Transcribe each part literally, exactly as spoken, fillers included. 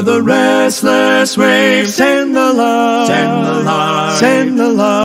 the restless waves. Send the light, send the light, send the light.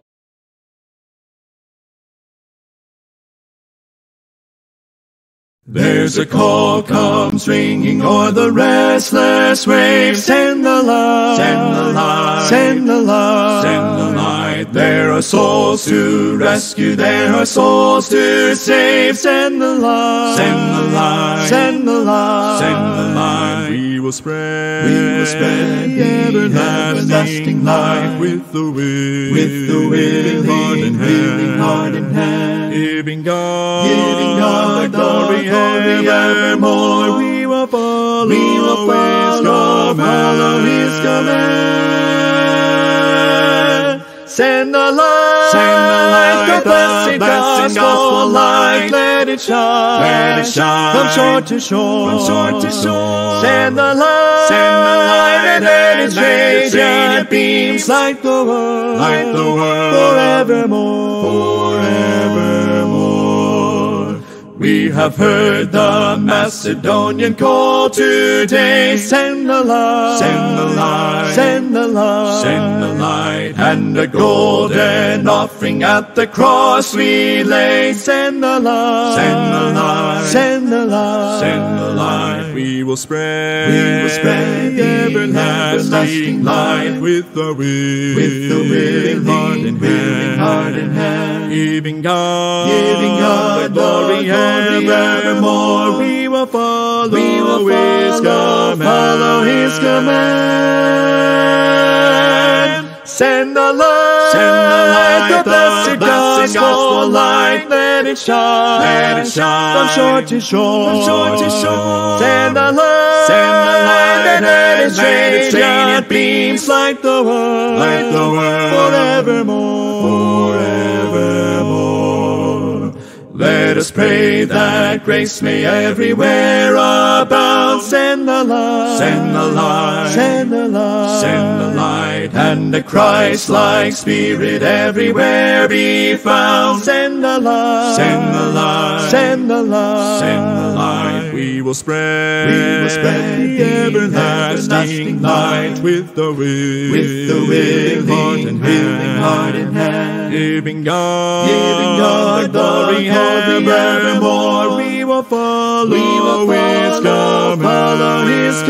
There's a call comes ringing o'er the restless waves. Send the light, send the light, send the light, send the light. There are souls to rescue, there are souls to save. Send the light, send the light, send the light, send the light. We will spread, we will spread the everlasting light with the wind, with the willing heart in hand, heart in hand. Giving God, giving God the glory evermore. We will follow, we will follow, follow His command. Send the light, send the light, the blessed gospel light. Let it shine, let it shine from shore to shore, from shore to shore. Send the light, send the light, and let its radiant beams light the world, light the world forevermore, forevermore. We have heard the Macedonian call today. Send the light, send the light, send the light, send the light. And a golden offering at the cross we lay. Send the light, send the light, send the light, send the light. We will spread, we will spread the everlasting light with the will, with the willing heart in hand, heart in hand. Giving God, giving God the glory evermore. We will follow, we will His command, follow His command. Send the light, send the light, the blessed gospel light. Let it shine, let it shine from shore to shore, from shore to shore. Send the light, send the light, and let its radiant beams light the world, light the world forevermore, forevermore. Let us pray that grace may everywhere abound. Send the light, send the light, send the light, send the light, and the Christ-like Spirit everywhere be found. Send the light, send the light, send the light, send the light. We will spread, we will spread the everlasting light with the will, with the willing heart in hand, heart in hand. Giving God, giving God the glory evermore. We will follow, we will His command, follow His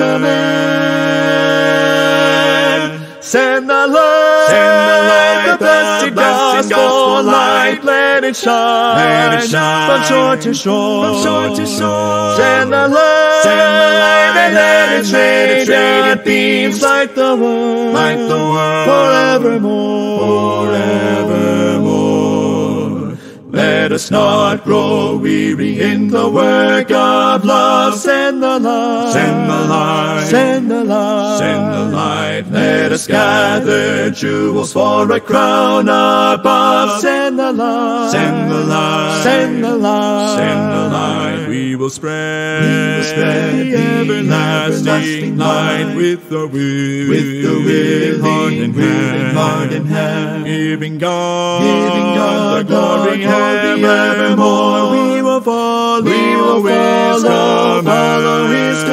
command. Send the light, send the light, the blessed gospel light. Let it shine, let it shine from shore to shore, from shore to shore. Send the light, send the light, and let its radiant beams light the world, light the world forevermore, forevermore. Let us not grow weary in the work of love. Send the light, send the light, send the light, send the light. Let us gather jewels for a crown above. Send the light, send the light, send the light, send the light. We will spread, we will spread the everlasting light with the will, with the willing heart in hand, heart in hand. Giving God, giving God the glory evermore. We will follow, we will follow, follow His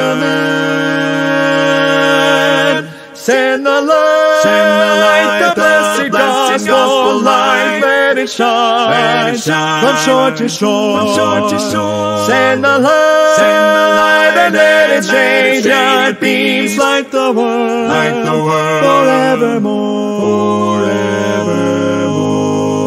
command. Send the light, send the light, the blessed gospel light. Let it shine, let it shine from shore to shore, from shore to shore. Send the light, send the light, and let its radiant beams light the world, light the world forevermore, forevermore.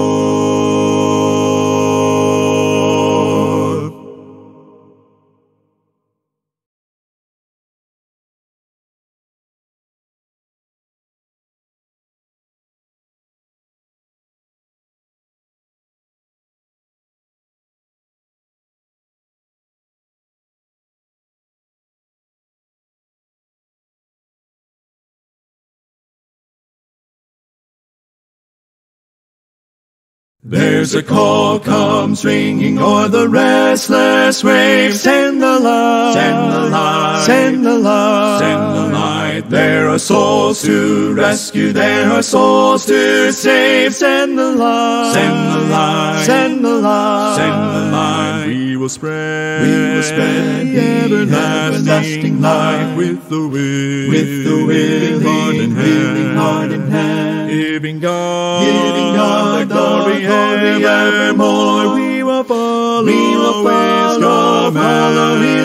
There's a call comes ringing o'er the restless waves. Send the light, send the light, send the light, send the light. There are souls to rescue, there are souls to save. Send the light, send the light, send the light, send the light. We will spread, we will spread the everlasting light with the wind, with the willing heart and hand, heart and hand. Giving God, giving God the glory evermore. We will follow, we will follow, follow His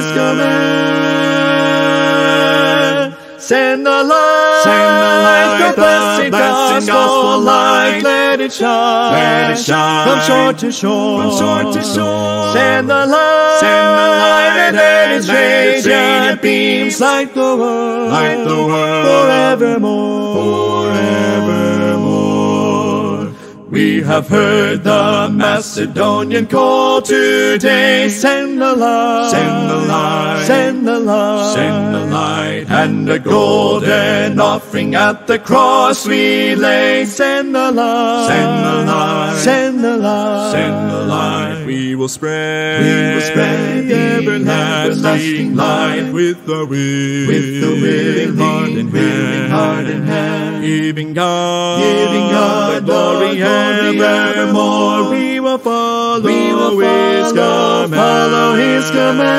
command. Send the light, send the light, the blessed gospel light. Let it shine, let it shine from shore to shore, from shore to shore. Send the light, send the light, and let its radiant beams light the world, light the world forevermore, forevermore. We have heard the Macedonian call today. Send the light, send the light, send the light, send the light, and a golden offering at the cross we lay. Send the light, send the light, send the light, send the light. We will spread, we will spread the everlasting light with the will, with the willing heart and willing heart and hand. Giving God, giving God the glory evermore. We will follow, we will His command, follow His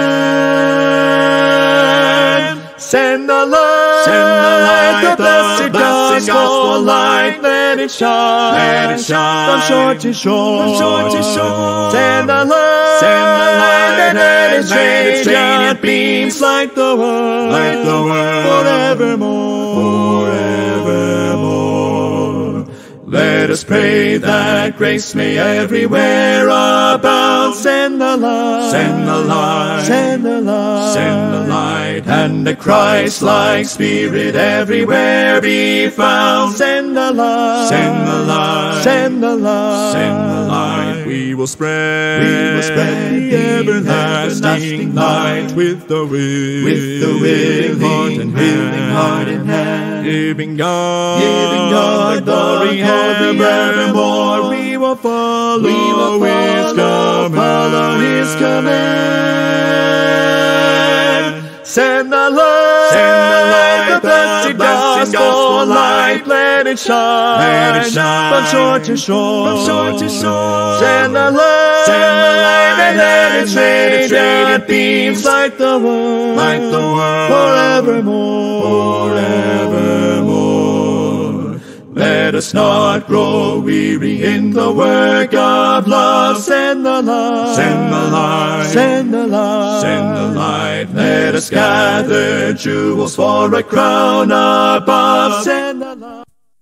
command. Send the light, send the light, the blessed gospel light. Let it shine, let it shine from shore to shore, from shore to shore. Send the light, send the light, and let its radiant beams light the world, light the world forevermore, forevermore. Let us pray that grace may everywhere abound. Send the light, send the light, send the light, send the light, and the Christ-like Spirit everywhere be found. Send the light, send the light, send the light, send the light. We will spread, we will spread the everlasting light with the will, with the willing heart and willing heart in hand. Giving God, giving God the glory evermore. We will follow, we will His command, follow His command. Send the light, send the light, the blessed gospel light. Let it shine, let it shine from shore to shore, from shore to shore. Send the light, send the light, and let its radiant beams light the world, light the world forevermore, forevermore. Let us not grow weary in the work of love. Send the light, send the light, send the light, send the light. Let us gather jewels for a crown above. Send the light.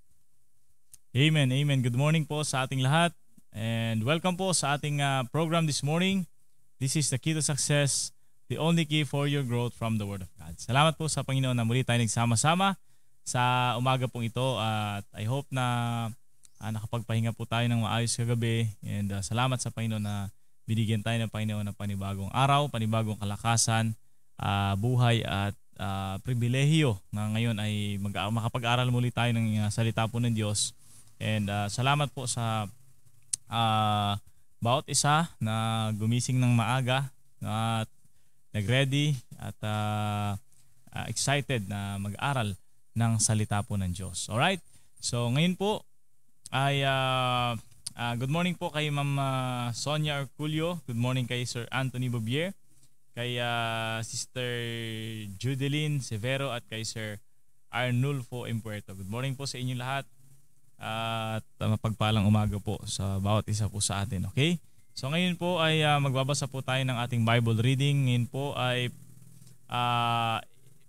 Amen, amen. Good morning po sa ating lahat. And welcome po sa ating uh, program this morning. This is the key to success, the only key for your growth from the Word of God. Salamat po sa Panginoon na muli tayo nagsama-sama sa umaga pong ito, at I hope na uh, nakapagpahinga po tayo ng maayos kagabi, and uh, salamat sa Panginoon na binigyan tayo ng Panginoon ng panibagong araw, panibagong kalakasan, uh, buhay at uh, pribilehiyo na ngayon ay mag- makapag-aral muli tayo ng uh, salita po ng Diyos. And uh, salamat po sa uh, bawat isa na gumising ng maaga at nag-ready at uh, uh, excited na mag-aral ng salita po ng Diyos. Alright? So ngayon po ay uh, uh, good morning po kay Ma'am uh, Sonia Arculio. Good morning kay Sir Anthony Bobier, kay uh, Sister Judeline Severo at kay Sir Arnulfo Impuerto. Good morning po sa inyo lahat, uh, at uh, mapagpalang umaga po sa bawat isa po sa atin. Okay? So ngayon po ay uh, magbabasa po tayo ng ating Bible reading. Ngayon po ay uh,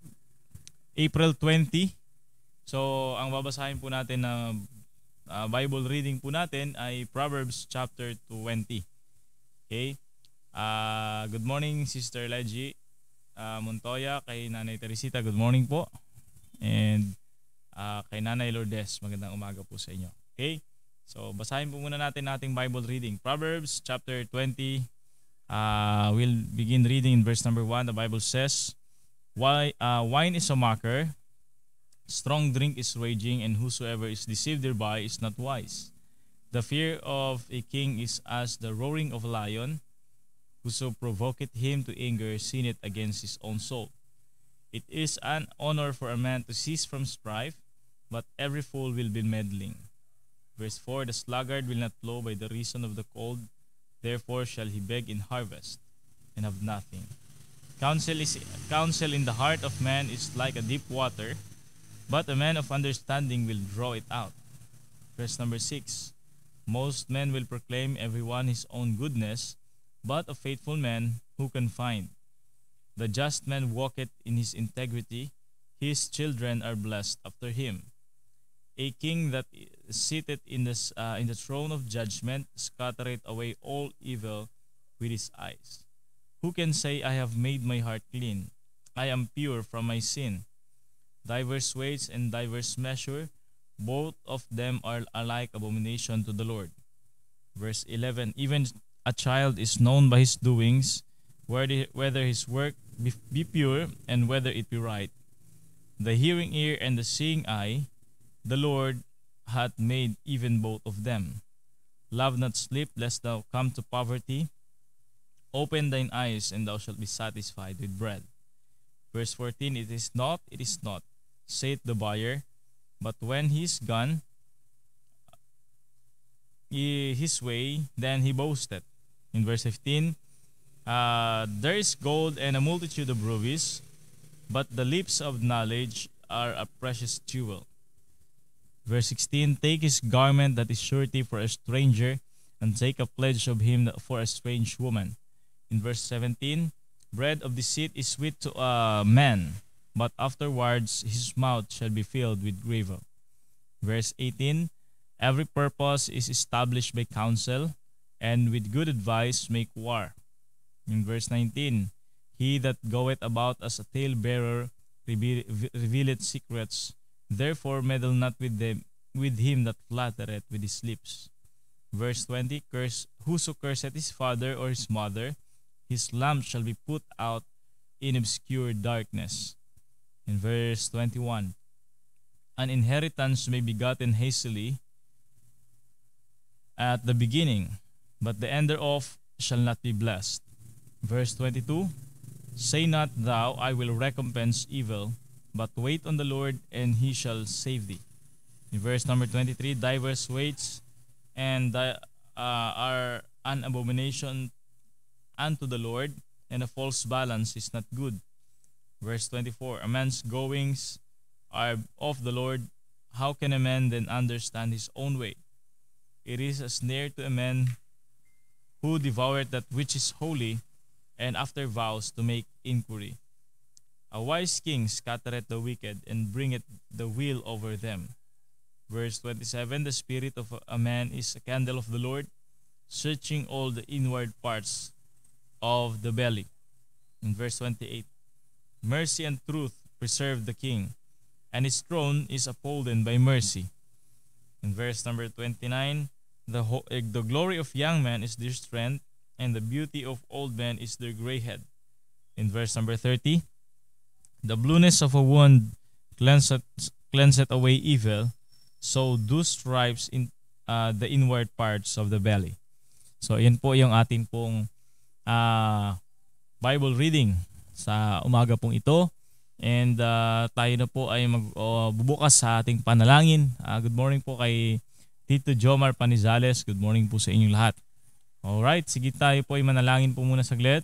April twentieth. So, ang babasahin po natin na uh, Bible reading po natin ay Proverbs chapter twenty. Okay? Uh, good morning, Sister Leggy uh, Montoya, kay Nanay Teresita, good morning po. And uh, kay Nanay Lourdes, magandang umaga po sa inyo. Okay? So, basahin po muna natin nating Bible reading. Proverbs chapter twenty. Uh, we'll begin reading in verse number one. The Bible says, Why, uh, wine is a mocker, strong drink is raging, and whosoever is deceived thereby is not wise. The fear of a king is as the roaring of a lion. Whoso provoketh him to anger sinneth against his own soul. It is an honor for a man to cease from strife, but every fool will be meddling. Verse four, the sluggard will not plow by the reason of the cold, therefore shall he beg in harvest, and have nothing. Counsel is counsel in the heart of man is like a deep water, but a man of understanding will draw it out. Verse number six, most men will proclaim every one his own goodness, but a faithful man who can find? The just man walketh in his integrity, his children are blessed after him. A king that sitteth in the, uh, in the throne of judgment scattereth away all evil with his eyes. Who can say, I have made my heart clean? I am pure from my sin. Diverse weights and diverse measure, both of them are alike abomination to the Lord. Verse eleven, even a child is known by his doings, whether his work be, be pure and whether it be right. The hearing ear and the seeing eye, the Lord hath made even both of them. Love not sleep, lest thou come to poverty. Open thine eyes, and thou shalt be satisfied with bread. Verse fourteen, it is not, it is not, saith the buyer, but when he is gone his way, then he boasteth. In verse fifteen, uh, there is gold and a multitude of rubies, but the lips of knowledge are a precious jewel. Verse sixteen, take his garment that is surety for a stranger, and take a pledge of him for a strange woman. In verse seventeen, bread of deceit is sweet to a man, but afterwards his mouth shall be filled with gravel. Verse eighteen, every purpose is established by counsel, and with good advice make war. In verse nineteen, he that goeth about as a talebearer revealeth secrets, therefore meddle not with them with him that flattereth with his lips. Verse twenty, curse whoso curseth his father or his mother, his lamp shall be put out in obscure darkness. In verse twenty-one, an inheritance may be gotten hastily at the beginning, but the end thereof shall not be blessed. Verse twenty-two, say not thou, I will recompense evil, but wait on the Lord, and he shall save thee. In verse number twenty-three, diverse weights and uh, are an abomination unto the Lord, and a false balance is not good. Verse twenty-four, a man's goings are of the Lord, how can a man then understand his own way? It is a snare to a man who devoureth that which is holy, and after vows to make inquiry. A wise king scattereth the wicked, and bringeth the will over them. Verse twenty-seven, the spirit of a man is a candle of the Lord, searching all the inward parts of the belly. In verse twenty-eight, mercy and truth preserve the king, and his throne is upholden by mercy. In verse number twenty-nine, the, ho- the glory of young men is their strength, and the beauty of old men is their gray head. In verse number thirty, the blueness of a wound cleanseth, cleanseth away evil, so do stripes in uh, the inward parts of the belly. So yan po yung atin pong uh, Bible reading sa umaga pong ito. And uh, tayo na po ay magbubukas uh, sa ating panalangin. Uh, good morning po kay Tito Jomar Panizales. Good morning po sa inyong lahat. Alright, sige tayo po ay manalangin po muna saglit.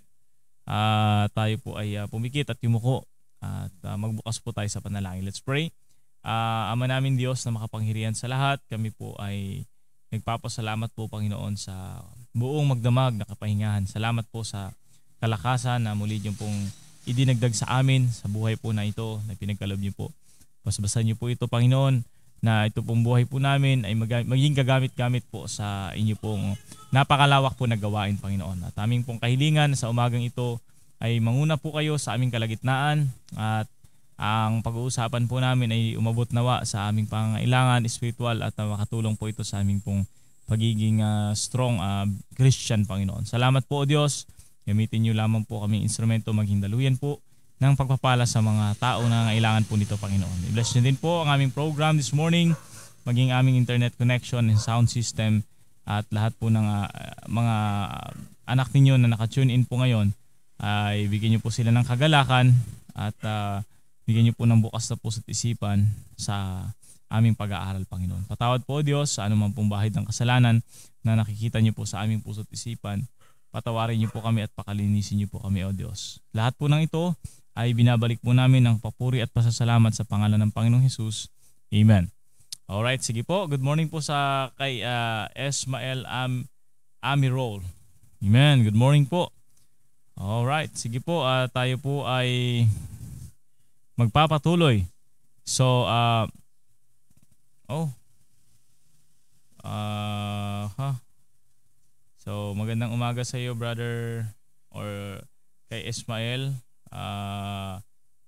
Uh, tayo po ay uh, pumikit at yumuko. At uh, magbukas po tayo sa panalangin. Let's pray. Uh, Ama namin Diyos na makapangyarihan sa lahat, kami po ay nagpapasalamat po Panginoon sa buong magdamag na kapahingahan. Salamat po sa kalakasan na muli niyo pong idinagdag sa amin sa buhay po na ito na pinagkalob niyo po. Basbasan niyo po ito Panginoon, na ito pong buhay po namin ay mag- maging gagamit-gamit po sa inyo pong napakalawak po na gawain Panginoon. At aming pong kahilingan sa umagang ito ay manguna po kayo sa aming kalagitnaan, at ang pag-uusapan po namin ay umabot nawa sa aming pangailangan spiritual, at uh, makatulong po ito sa aming pong pagiging uh, strong uh, Christian Panginoon. Salamat po o Diyos. Gamitin niyo lamang po kaming instrumento, maging daluyan po ng pagpapala sa mga tao na ngailangan po nito Panginoon. I-bless niyo din po ang aming program this morning, maging aming internet connection and sound system, at lahat po ng uh, mga anak ninyo na naka-tune in po ngayon ay bigyan niyo po sila ng kagalakan, at uh, bigyan niyo po ng bukas na puso't isipan sa aming pag-aaral, Panginoon. Patawad po, Diyos, sa anumang pong bahid ng kasalanan na nakikita niyo po sa aming puso't isipan. Patawarin niyo po kami at pakalinisin niyo po kami, O Diyos. Lahat po ng ito ay binabalik po namin ng papuri at pasasalamat sa pangalan ng Panginoong Hesus. Amen. Alright, sige po. Good morning po sa kay uh, Esmael Am Amirol. Amen. Good morning po. Alright, sige po. Uh, tayo po ay magpapatuloy. So, uh, oh, uh, huh. So, magandang umaga sa iyo, brother, or kay Ismael. Uh,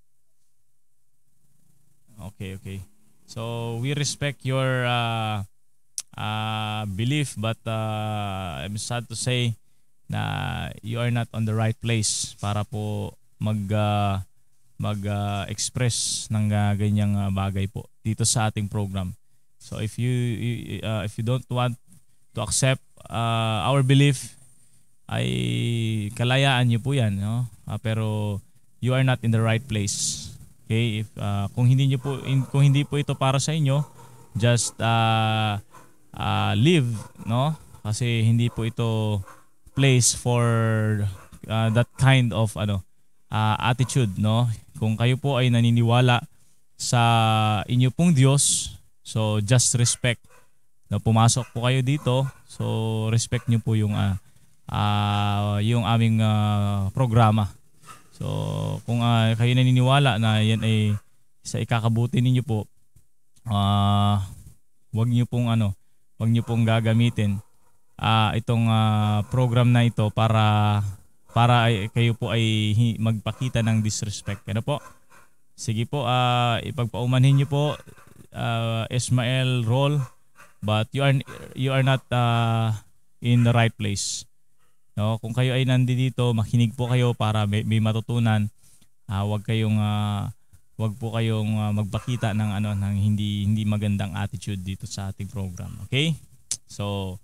okay, okay. So, we respect your uh, uh, belief, but uh, I'm sad to say na you are not on the right place para po mag uh, mag uh, express ng uh, ganyang uh, bagay po dito sa ating program. So, if you uh, if you don't want to accept uh, our belief, ay kalayaan niyo po yan, no? Uh, pero you are not in the right place. Okay? If uh, kung hindi niyo po in, kung hindi po ito para sa inyo, just uh, uh, leave, no? Kasi hindi po ito place for uh, that kind of ano uh, attitude, no? Kung kayo po ay naniniwala sa inyo pong Diyos, so just respect na pumasok po kayo dito, so respect niyo po yung uh, uh, yung aming uh, programa. So kung uh, kayo naniniwala na yan ay sa ikakabuti ninyo po, uh, wag niyo pong ano, wag niyo pong gagamitin uh, itong uh, program na ito para para ay, kayo po ay magpakita ng disrespect. Ano po? Sige po, uh, ipagpaumanhin niyo po uh, Ismael Roll. But you are you are not uh, in the right place. No, kung kayo ay nandito, makinig po kayo para may, may matutunan. Uh, wag kayong uh, wag po kayong uh, magpakita ng ano ng hindi hindi magandang attitude dito sa ating program. Okay? So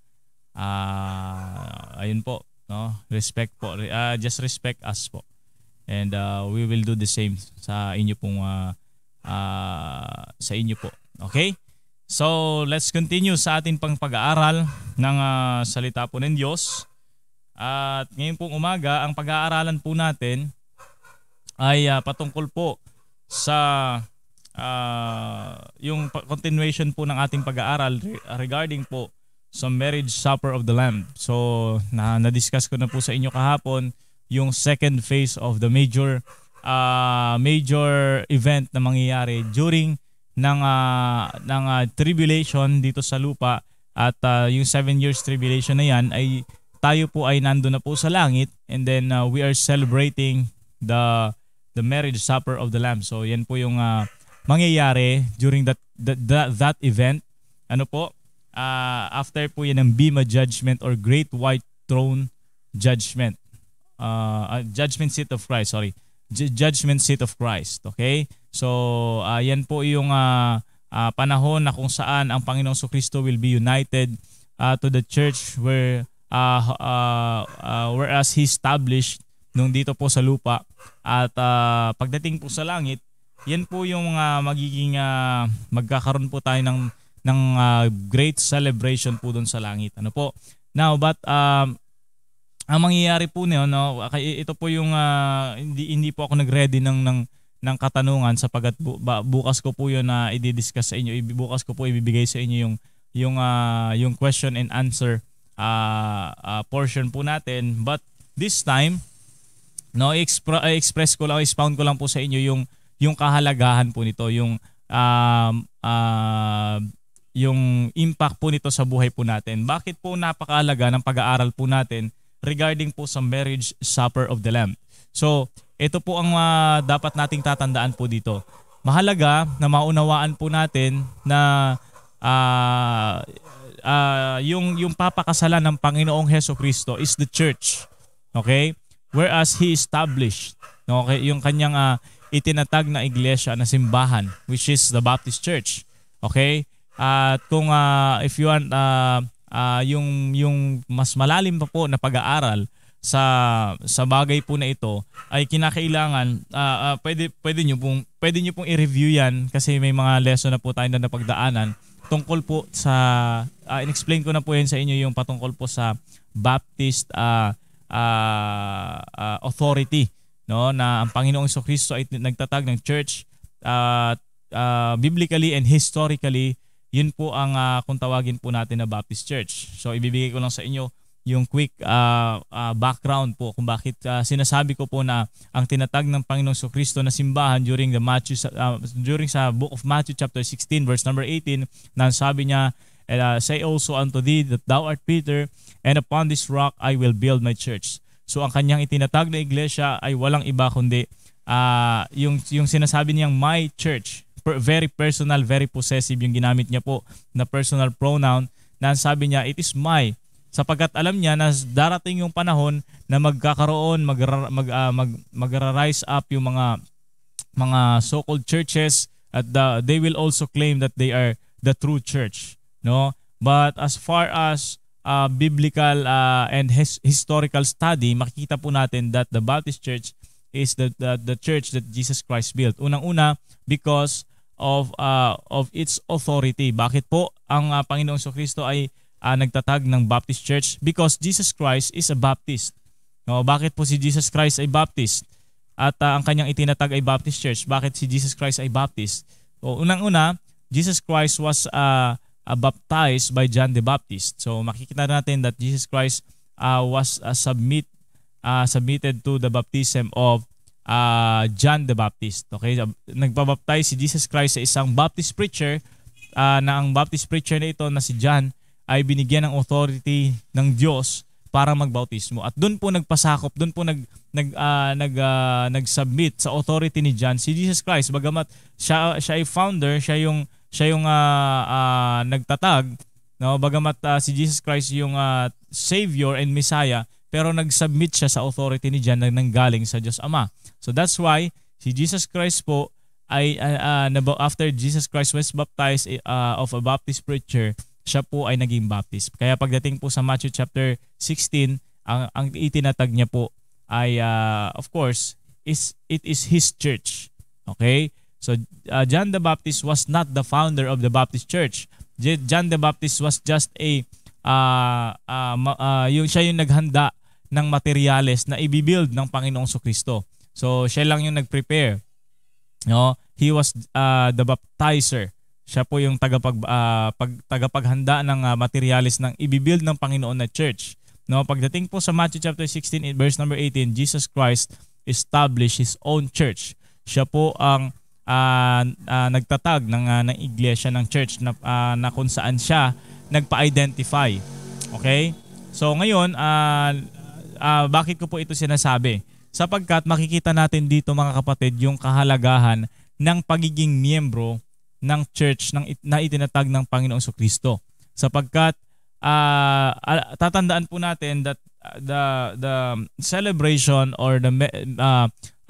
uh, ayun po, no? Respect po. Uh, just respect us po. And uh, we will do the same sa inyo pong uh, uh, sa inyo po. Okay? So, let's continue sa ating pang pag-aaral ng uh, salita po ng Diyos. At ngayon pong umaga, ang pag-aaralan po natin ay uh, patungkol po sa uh, yung continuation po ng ating pag-aaral regarding po sa marriage supper of the Lamb. So, na na-discuss ko na po sa inyo kahapon yung second phase of the major uh, major event na mangyayari during ng uh, ng uh, tribulation dito sa lupa, at uh, yung seven years tribulation na yan ay tayo po ay nandoon na po sa langit, and then uh, we are celebrating the the marriage supper of the Lamb. So yan po yung uh, mangyayari during that that, that that event. Ano po? Uh, after po yan ng Bema judgment or Great White Throne judgment. Uh, uh, judgment seat of Christ, sorry. J- judgment seat of Christ. Okay? So, uh, yan po yung uh, uh, panahon na kung saan ang Panginoong Jesucristo will be united uh, to the church where uh, uh, uh, whereas He established nung dito po sa lupa. At uh, pagdating po sa langit, yan po yung uh, magiging uh, magkakaroon po tayo ng, ng uh, great celebration po doon sa langit. Ano po? Now, but um, ang mangyayari po niyo, no, ito po yung uh, hindi hindi po ako nag-ready ng ng ng katanungan sapagkat bu- bukas ko po 'yon na i-discuss sa inyo. Bukas ko po ibibigay sa inyo yung yung uh, yung question and answer uh, uh, portion po natin. But this time, no, expre- express ko lang, expound ko lang po sa inyo yung yung kahalagahan po nito, yung uh, uh, yung impact po nito sa buhay po natin. Bakit po napakahalaga ng pag-aaral po natin regarding po sa marriage supper of the Lamb? So, ito po ang uh, dapat nating tatandaan po dito. Mahalaga na maunawaan po natin na uh, uh, yung, yung papakasalan ng Panginoong Jesucristo is the church. Okay? Whereas He established, okay, yung kanyang uh, itinatag na iglesia na simbahan, which is the Baptist Church. Okay? At uh, kung uh, if you want uh, uh, yung, yung mas malalim pa po na pag-aaral sa sa bagay po na ito ay kinakailangan uh, uh, pwede pwede niyo pong pwede niyo pong i-review 'yan kasi may mga lesson na po tayo na napagdaanan tungkol po sa uh, in-explain ko na po 'yan sa inyo yung patungkol po sa Baptist uh, uh, uh, authority, no, na ang Panginoong Jesucristo ay nagtatag ng church uh, uh, biblically and historically. Yun po ang uh, kung tawagin po natin na Baptist Church. So ibibigay ko lang sa inyo yung quick uh, uh, background po kung bakit uh, sinasabi ko po na ang tinatag ng Panginoong Jesucristo na simbahan during the Matthew uh, during sa book of Matthew chapter sixteen verse number eighteen, na sabi niya, uh, say also unto thee that thou art Peter, and upon this rock I will build my church. So ang kanyang itinatag na iglesia ay walang iba kundi uh, yung yung sinasabi niyang my church. Very personal, very possessive yung ginamit niya po na personal pronoun, na sabi niya it is my, sapagkat alam niya na darating yung panahon na magkakaroon mag mag uh, mag mag-rise up yung mga mga so-called churches at the, they will also claim that they are the true church, no? But as far as uh, biblical uh, and his, historical study, makikita po natin that the Baptist Church is the the, the church that Jesus Christ built. Unang-una because of uh, of its authority. Bakit po ang uh, Panginoong Jesucristo ay uh, nagtatag ng Baptist Church? Because Jesus Christ is a Baptist. No, bakit po si Jesus Christ ay Baptist? At uh, ang kanyang itinatag ay Baptist Church. Bakit si Jesus Christ ay Baptist? So, unang-una, Jesus Christ was uh, uh, baptized by John the Baptist. So makikita natin that Jesus Christ uh, was uh, submit uh, submitted to the baptism of uh, John the Baptist. Okay, nagpabaptize si Jesus Christ sa isang Baptist preacher uh, na ang Baptist preacher na ito na si John ay binigyan ng authority ng Diyos para magbautismo. At doon po nagpasakop, doon po nag nag uh, nag uh, nag-submit sa authority ni John si Jesus Christ. Bagamat siya siya ay founder, siya yung siya yung uh, uh, nagtatag, no? Bagamat uh, si Jesus Christ yung uh, Savior and Messiah, pero nag-submit siya sa authority ni John na nanggaling sa Diyos Ama. So that's why si Jesus Christ po ay uh, uh, after Jesus Christ was baptized uh, of a Baptist preacher, siya po ay naging Baptist. Kaya pagdating po sa Matthew chapter sixteen, ang, ang itinatag niya po ay uh, of course is it is his church. Okay? So uh, John the Baptist was not the founder of the Baptist Church. John the Baptist was just a uh, uh, uh, yung siya yung naghanda ng materyales na ibibuild ng Panginoong Jesucristo. So siya lang yung nag-prepare. No? He was uh, the baptizer. Siya po yung tagapag uh, pag, tagapaghanda ng uh, materyales ng ibibuild ng Panginoon na church. No, pagdating po sa Matthew chapter sixteen verse number eighteen, Jesus Christ established his own church. Siya po ang uh, uh, nagtatag ng uh, ng iglesia ng church na uh, na kung saan siya nagpa-identify. Okay? So ngayon, uh, uh, bakit ko po ito sinasabi? Sapagkat makikita natin dito mga kapatid yung kahalagahan ng pagiging miyembro ng church ng na itinatag ng Panginoong Jesucristo. Sapagkat uh, tatandaan po natin that the the celebration or the uh,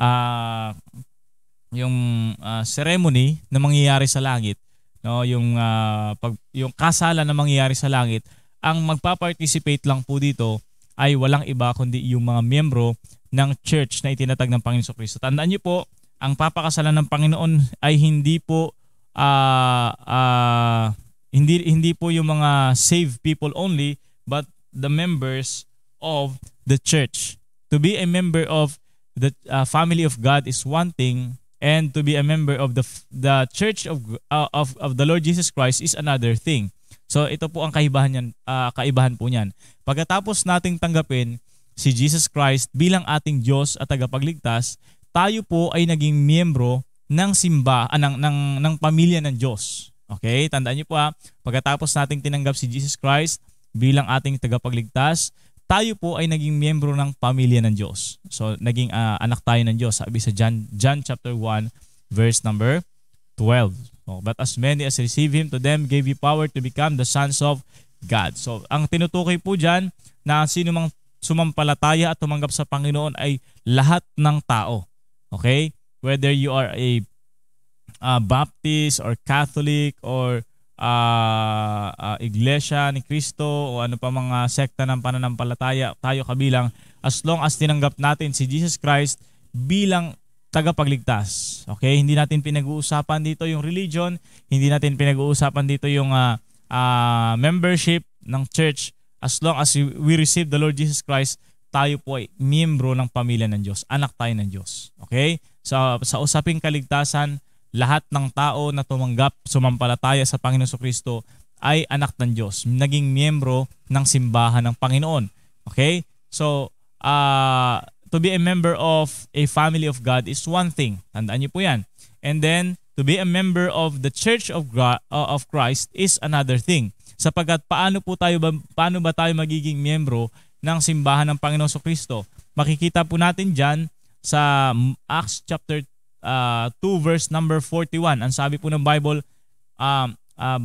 uh, yung uh, ceremony na mangyayari sa langit, no, yung uh, pag yung kasalan na mangyayari sa langit, ang magpa-participate lang po dito ay walang iba kundi yung mga miyembro ng church na itinatag ng Panginoong Jesucristo. Tandaan niyo po, ang papakasalan ng Panginoon ay hindi po Uh, uh, hindi hindi po yung mga saved people only, but the members of the church. To be a member of the uh, family of God is one thing, and to be a member of the the church of uh, of of the Lord Jesus Christ is another thing. So ito po ang kaibahan niyan, uh, kaibahan po niyan. Pagkatapos nating tanggapin si Jesus Christ bilang ating Diyos at tagapagligtas, tayo po ay naging miyembro ng simba, ah, ng, ng, ng pamilya ng Diyos. Okay? Tandaan niyo po ha, pagkatapos nating tinanggap si Jesus Christ bilang ating tagapagligtas, tayo po ay naging miyembro ng pamilya ng Diyos. So, naging uh, anak tayo ng Diyos. Sabi sa John, John chapter one, verse number twelve. Oh, but as many as receive Him, to them gave He power to become the sons of God. So, ang tinutukoy po dyan na sino mang sumampalataya at tumanggap sa Panginoon ay lahat ng tao. Okay? Whether you are a uh, Baptist or Catholic or uh, uh, Iglesia ni Cristo o ano pa mga sekta ng pananampalataya, tayo kabilang as long as tinanggap natin si Jesus Christ bilang tagapagligtas. Okay? Hindi natin pinag-uusapan dito yung religion, hindi natin pinag-uusapan dito yung uh, uh, membership ng church. As long as we receive the Lord Jesus Christ, tayo po ay miyembro ng pamilya ng Diyos. Anak tayo ng Diyos. Okay? So, sa usaping kaligtasan, lahat ng tao na tumanggap, sumampalataya sa Panginoon Jesucristo ay anak ng Diyos. Naging miyembro ng simbahan ng Panginoon. Okay? So, uh, to be a member of a family of God is one thing. Tandaan niyo po yan. And then, to be a member of the Church of God, uh, of Christ is another thing. Sapagkat paano po tayo ba, paano ba tayo magiging miyembro ng simbahan ng Panginoon Jesucristo? Makikita po natin diyan sa Acts chapter uh, two verse number forty-one. Ang sabi po ng Bible, um, um,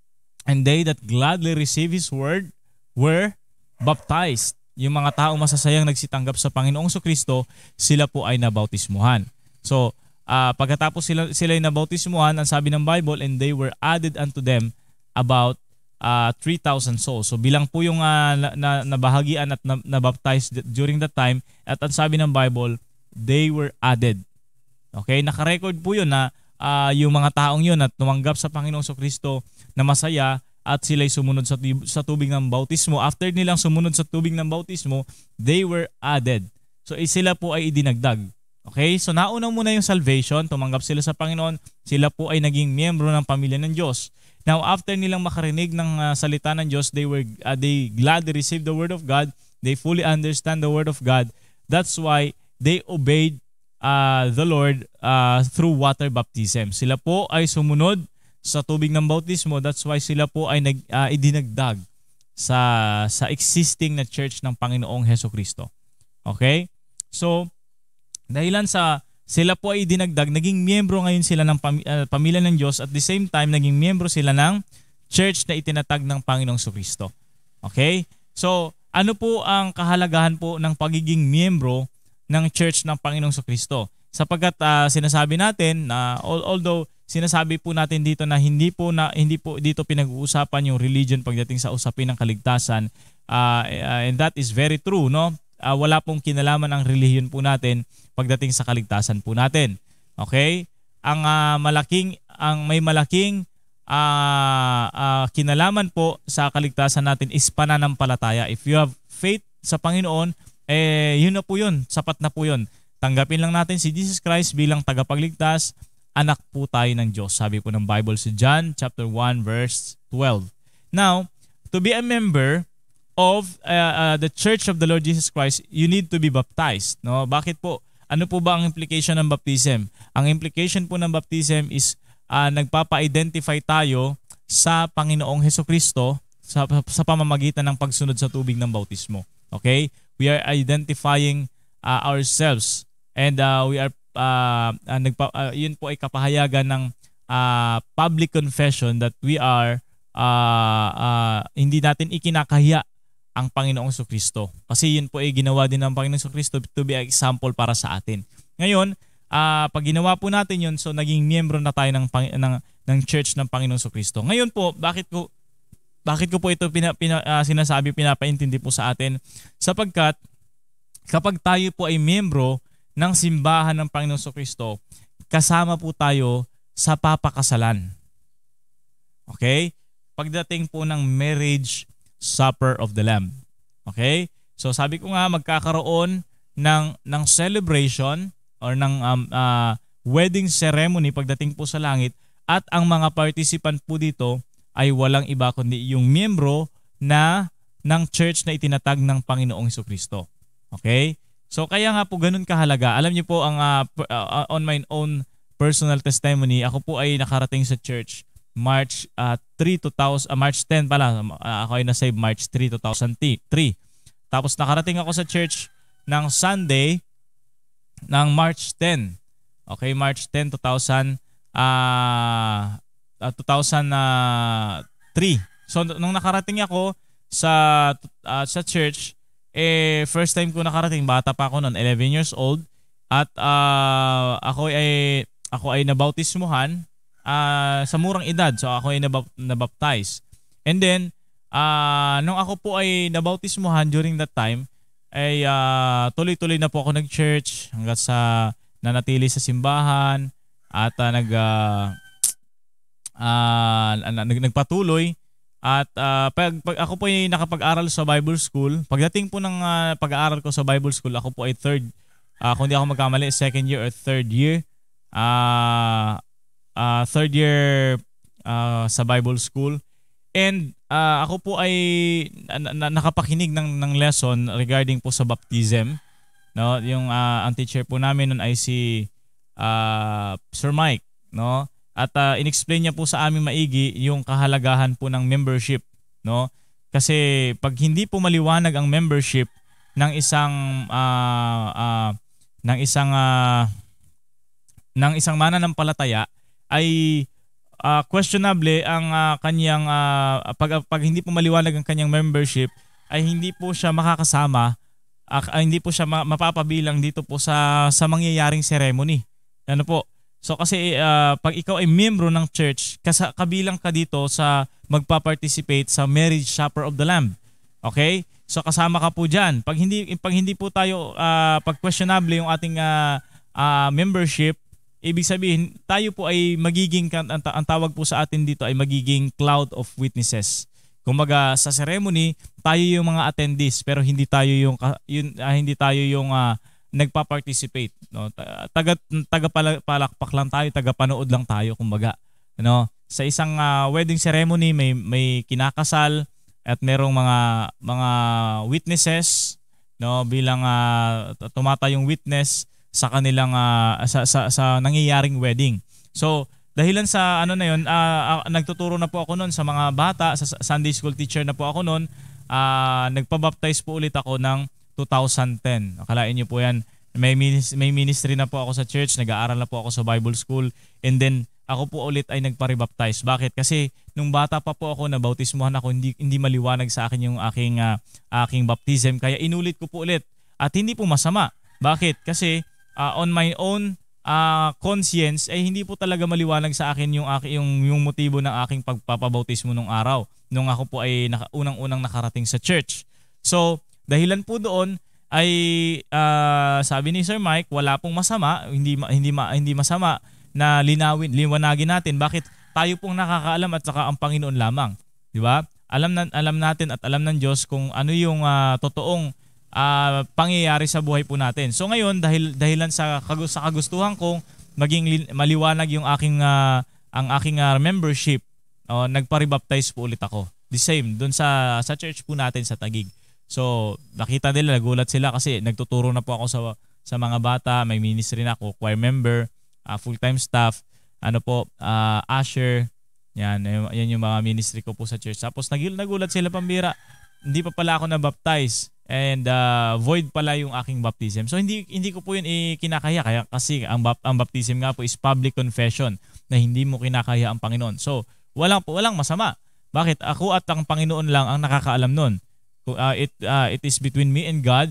and they that gladly receive His word were baptized. Yung mga tao masasayang nagsitanggap sa Panginoong Jesucristo, sila po ay nabautismuhan. So, uh, pagkatapos sila, sila ay nabautismuhan, ang sabi ng Bible, and they were added unto them about uh, three thousand souls. So, bilang po yung uh, na, na, nabahagian at na, nabaptized during that time, at ang sabi ng Bible, they were added. Okay? Nakarecord po yun na uh, yung mga taong yun at tumanggap sa Panginoong Jesucristo na masaya, at sila'y sumunod sa, sa tubig ng bautismo. After nilang sumunod sa tubig ng bautismo, they were added. So eh, sila po ay idinagdag. Okay? So nauna muna yung salvation, tumanggap sila sa Panginoon, sila po ay naging miyembro ng pamilya ng Diyos. Now after nilang makarinig ng uh, salita ng Diyos, they were uh, they gladly received the word of God, they fully understand the word of God. That's why they obeyed uh, the Lord uh, through water baptism. Sila po ay sumunod sa tubig ng bautismo. That's why sila po ay nag, uh, idinagdag sa sa existing na church ng Panginoong Hesukristo. Okay? So, dahilan sa sila po ay idinagdag, naging miyembro ngayon sila ng pam, uh, pamilya ng Diyos, at the same time, naging miyembro sila ng church na itinatag ng Panginoong Hesukristo. Okay? So, ano po ang kahalagahan po ng pagiging miyembro ng church ng Panginoong Hesukristo? Sapagkat uh, sinasabi natin na uh, although sinasabi po natin dito na hindi po na hindi po dito pinag-uusapan yung religion pagdating sa usapin ng kaligtasan, uh, uh, and that is very true, no? Uh, wala pong kinalaman ang relihiyon po natin pagdating sa kaligtasan po natin. Okay? Ang uh, malaking ang may malaking uh, uh, kinalaman po sa kaligtasan natin is pananampalataya. If you have faith sa Panginoon, eh yun na po yun, sapat na po yun. Tanggapin lang natin si Jesus Christ bilang tagapagligtas, anak po tayo ng Diyos. Sabi po ng Bible sa John chapter one verse twelve. Now, to be a member of uh, uh, the Church of the Lord Jesus Christ, you need to be baptized. No? Bakit po? Ano po ba ang implication ng baptism? Ang implication po ng baptism is uh, nagpapa-identify tayo sa Panginoong Hesukristo sa, sa pamamagitan ng pagsunod sa tubig ng bautismo. Okay? We are identifying uh, ourselves, and uh, we are Uh, uh, nagpa, uh, yun po ay kapahayagan ng uh, public confession that we are uh, uh, hindi natin ikinakahiya ang Panginoong Jesucristo. Kasi yun po ay ginawa din ng Panginoong Jesucristo to be an example para sa atin. Ngayon, uh, pag ginawa po natin yun, so naging miyembro na tayo ng, ng, ng church ng Panginoong Jesucristo. Ngayon po, bakit ko bakit ko po ito pina, pina, uh, sinasabi, pinapaintindi po sa atin? Sapagkat kapag tayo po ay miyembro ng simbahan ng Panginoong Jesucristo, kasama po tayo sa papakasalan. Okay? Pagdating po ng marriage supper of the Lamb. Okay? So sabi ko nga, magkakaroon ng, ng celebration or ng um, uh, wedding ceremony pagdating po sa langit, at ang mga participant po dito ay walang iba kundi yung miyembro na ng church na itinatag ng Panginoong Jesucristo. Okay? So kaya nga po ganun kahalaga. Alam niyo po, ang uh, uh, on my own personal testimony, ako po ay nakarating sa church March uh, three, two thousand, uh, March ten pala. Uh, ako ay na-save March three, two thousand three. Tapos nakarating ako sa church ng Sunday ng March ten. Okay, March ten, two thousand, uh, uh, two thousand three. So nung nakarating ako sa uh, sa church, eh first time ko nakarating, bata pa ako noon, eleven years old, at uh, ako ay ako ay nabautismuhan uh, sa murang edad. So ako ay nabap- nabaptize. And then uh, nung ako po ay nabautismuhan during that time, ay uh, tuloy-tuloy na po ako nag-church hanggang sa nanatili sa simbahan at uh, nag uh, uh, nagpatuloy. At uh, pag, pag ako po ay nakapag-aral sa Bible School, pagdating po ng uh, pag-aaral ko sa Bible School, ako po ay third, uh, kung di ako magkamali, second year or third year. Uh, uh, third year uh, sa Bible School. And uh, ako po ay na, na, nakapakinig ng, ng lesson regarding po sa baptism. No? Yung uh, ang teacher po namin nun ay si uh, Sir Mike. No? At uh, inexplain niya po sa amin maigi yung kahalagahan po ng membership, no? Kasi pag hindi po maliwanag ang membership ng isang uh, uh, ng isang uh, ng isang mananampalataya ay uh, questionable ang uh, kanyang uh, pag pag hindi po maliwanag ang kanyang membership ay hindi po siya makakasama, uh, hindi po siya ma- mapapabilang dito po sa sa mangyayaring ceremony. Ano po? So kasi uh, pag ikaw ay miyembro ng church, kasa, kabilang ka dito sa magpa-participate sa marriage supper of the Lamb. Okay? So kasama ka po diyan. Pag hindi pag hindi po tayo uh, pag questionable yung ating uh, uh, membership, ibig sabihin tayo po ay magiging ang, ang tawag po sa atin dito ay magiging cloud of witnesses. Kumbaga sa ceremony, tayo yung mga attendees pero hindi tayo yung yun, uh, hindi tayo yung uh, nagpa-participate, no? Taga taga palakpak lang tayo, taga panood lang tayo kumbaga, no? Sa isang uh, wedding ceremony may may kinakasal at merong mga mga witnesses, no, bilang uh, tumatayong witness sa kanilang uh, sa, sa sa nangyayaring wedding. So, dahilan sa ano na 'yon, uh, uh, nagtuturo na po ako noon sa mga bata, sa Sunday school teacher na po ako noon. Uh, nagpa-baptize po ulit ako ng two thousand ten. Akalain niyo po yan. May, may ministry na po ako sa church, nag-aaral na po ako sa Bible School, and then ako po ulit ay nagpa-rebaptize. Bakit? Kasi nung bata pa po ako, nabautismuhan ako, hindi, hindi maliwanag sa akin yung aking, uh, aking baptism. Kaya inulit ko po ulit. At hindi po masama. Bakit? Kasi uh, on my own uh, conscience, ay hindi po talaga maliwanag sa akin yung, yung, yung motibo ng aking pagpapabautismo nung araw. Nung ako po ay naka, unang-unang nakarating sa church. So, dahilan po doon ay uh, sabi ni Sir Mike, wala pong masama, hindi hindi hindi masama na linawin, liwanagin natin bakit tayo pong nakakaalam at saka ang Panginoon lamang, di ba? Alam na, alam natin at alam ng Diyos kung ano yung uh, totoong uh, pangyayari sa buhay po natin. So ngayon dahil dahilan sa sa kagustuhan kong maging maliwanag yung aking uh, ang aking uh, membership, uh, nagpa-rebaptize po ulit ako. The same doon sa sa church po natin sa Taguig. So, nakita nila, nagulat sila kasi nagtuturo na po ako sa sa mga bata, may ministry na ako, choir member, uh, full-time staff, ano po, uh, usher, yan, yan yung mga ministry ko po sa church. Tapos nagulat sila pambira, hindi pa pala ako na-baptize and uh, void pala yung aking baptism. So, hindi hindi ko po yun ikinakaya kaya kasi ang, bap, ang baptism nga po is public confession na hindi mo kinakaya ang Panginoon. So, walang, walang masama. Bakit? Ako at ang Panginoon lang ang nakakaalam nun. Uh, it uh, it is between me and God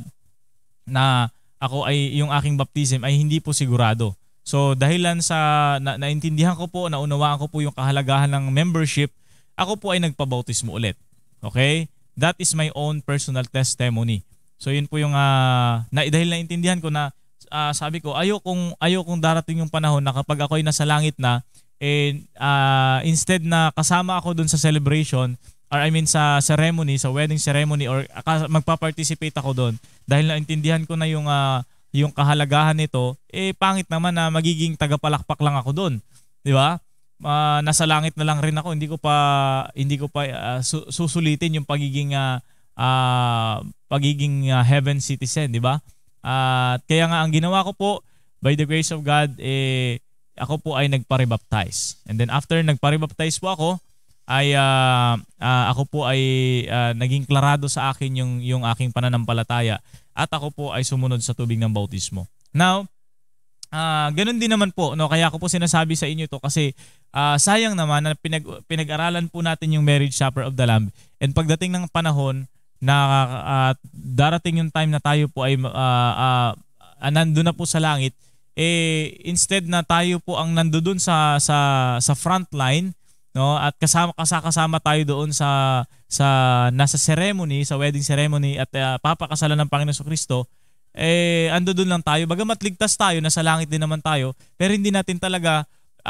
na ako ay yung aking baptism ay hindi po sigurado. So dahilan sa na, naintindihan ko po, naunawaan ko po yung kahalagahan ng membership, ako po ay nagpabautismo ulit. Okay? That is my own personal testimony. So yun po yung uh, na, dahil naintindihan ko na uh, sabi ko ayo kung ayo kung darating yung panahon na kapag ako ay nasa langit na eh, uh, instead na kasama ako dun sa celebration or I mean sa ceremony, sa wedding ceremony or magpa-participate ako doon dahil naintindihan ko na yung uh, yung kahalagahan nito, eh pangit naman na magiging tagapalakpak lang ako doon, di ba? Uh, nasa langit na lang rin ako, hindi ko pa hindi ko pa uh, su- susulitin yung pagiging uh, uh, pagiging uh, heaven citizen, di ba? Uh, kaya nga ang ginawa ko po by the grace of God, eh ako po ay nagpa-rebaptize. And then after nagpa-rebaptize po ako, ay uh, uh, ako po ay uh, naging klarado sa akin yung yung aking pananampalataya at ako po ay sumunod sa tubig ng bautismo. Now, uh, ganun din naman po, no, kaya ako po sinasabi sa inyo to kasi uh, sayang naman na pinag pinag-aralan po natin yung marriage supper of the Lamb, and pagdating ng panahon na uh, darating yung time na tayo po ay uh, uh, uh, nandun na po sa langit, eh instead na tayo po ang nandoon sa sa sa front line, no? At kasama kasama tayo doon sa sa nasa ceremony, sa wedding ceremony at uh, papakasalan ng Panginoong Kristo, eh ando doon lang tayo. Bagamat ligtas tayo, nasa langit din naman tayo, pero hindi natin talaga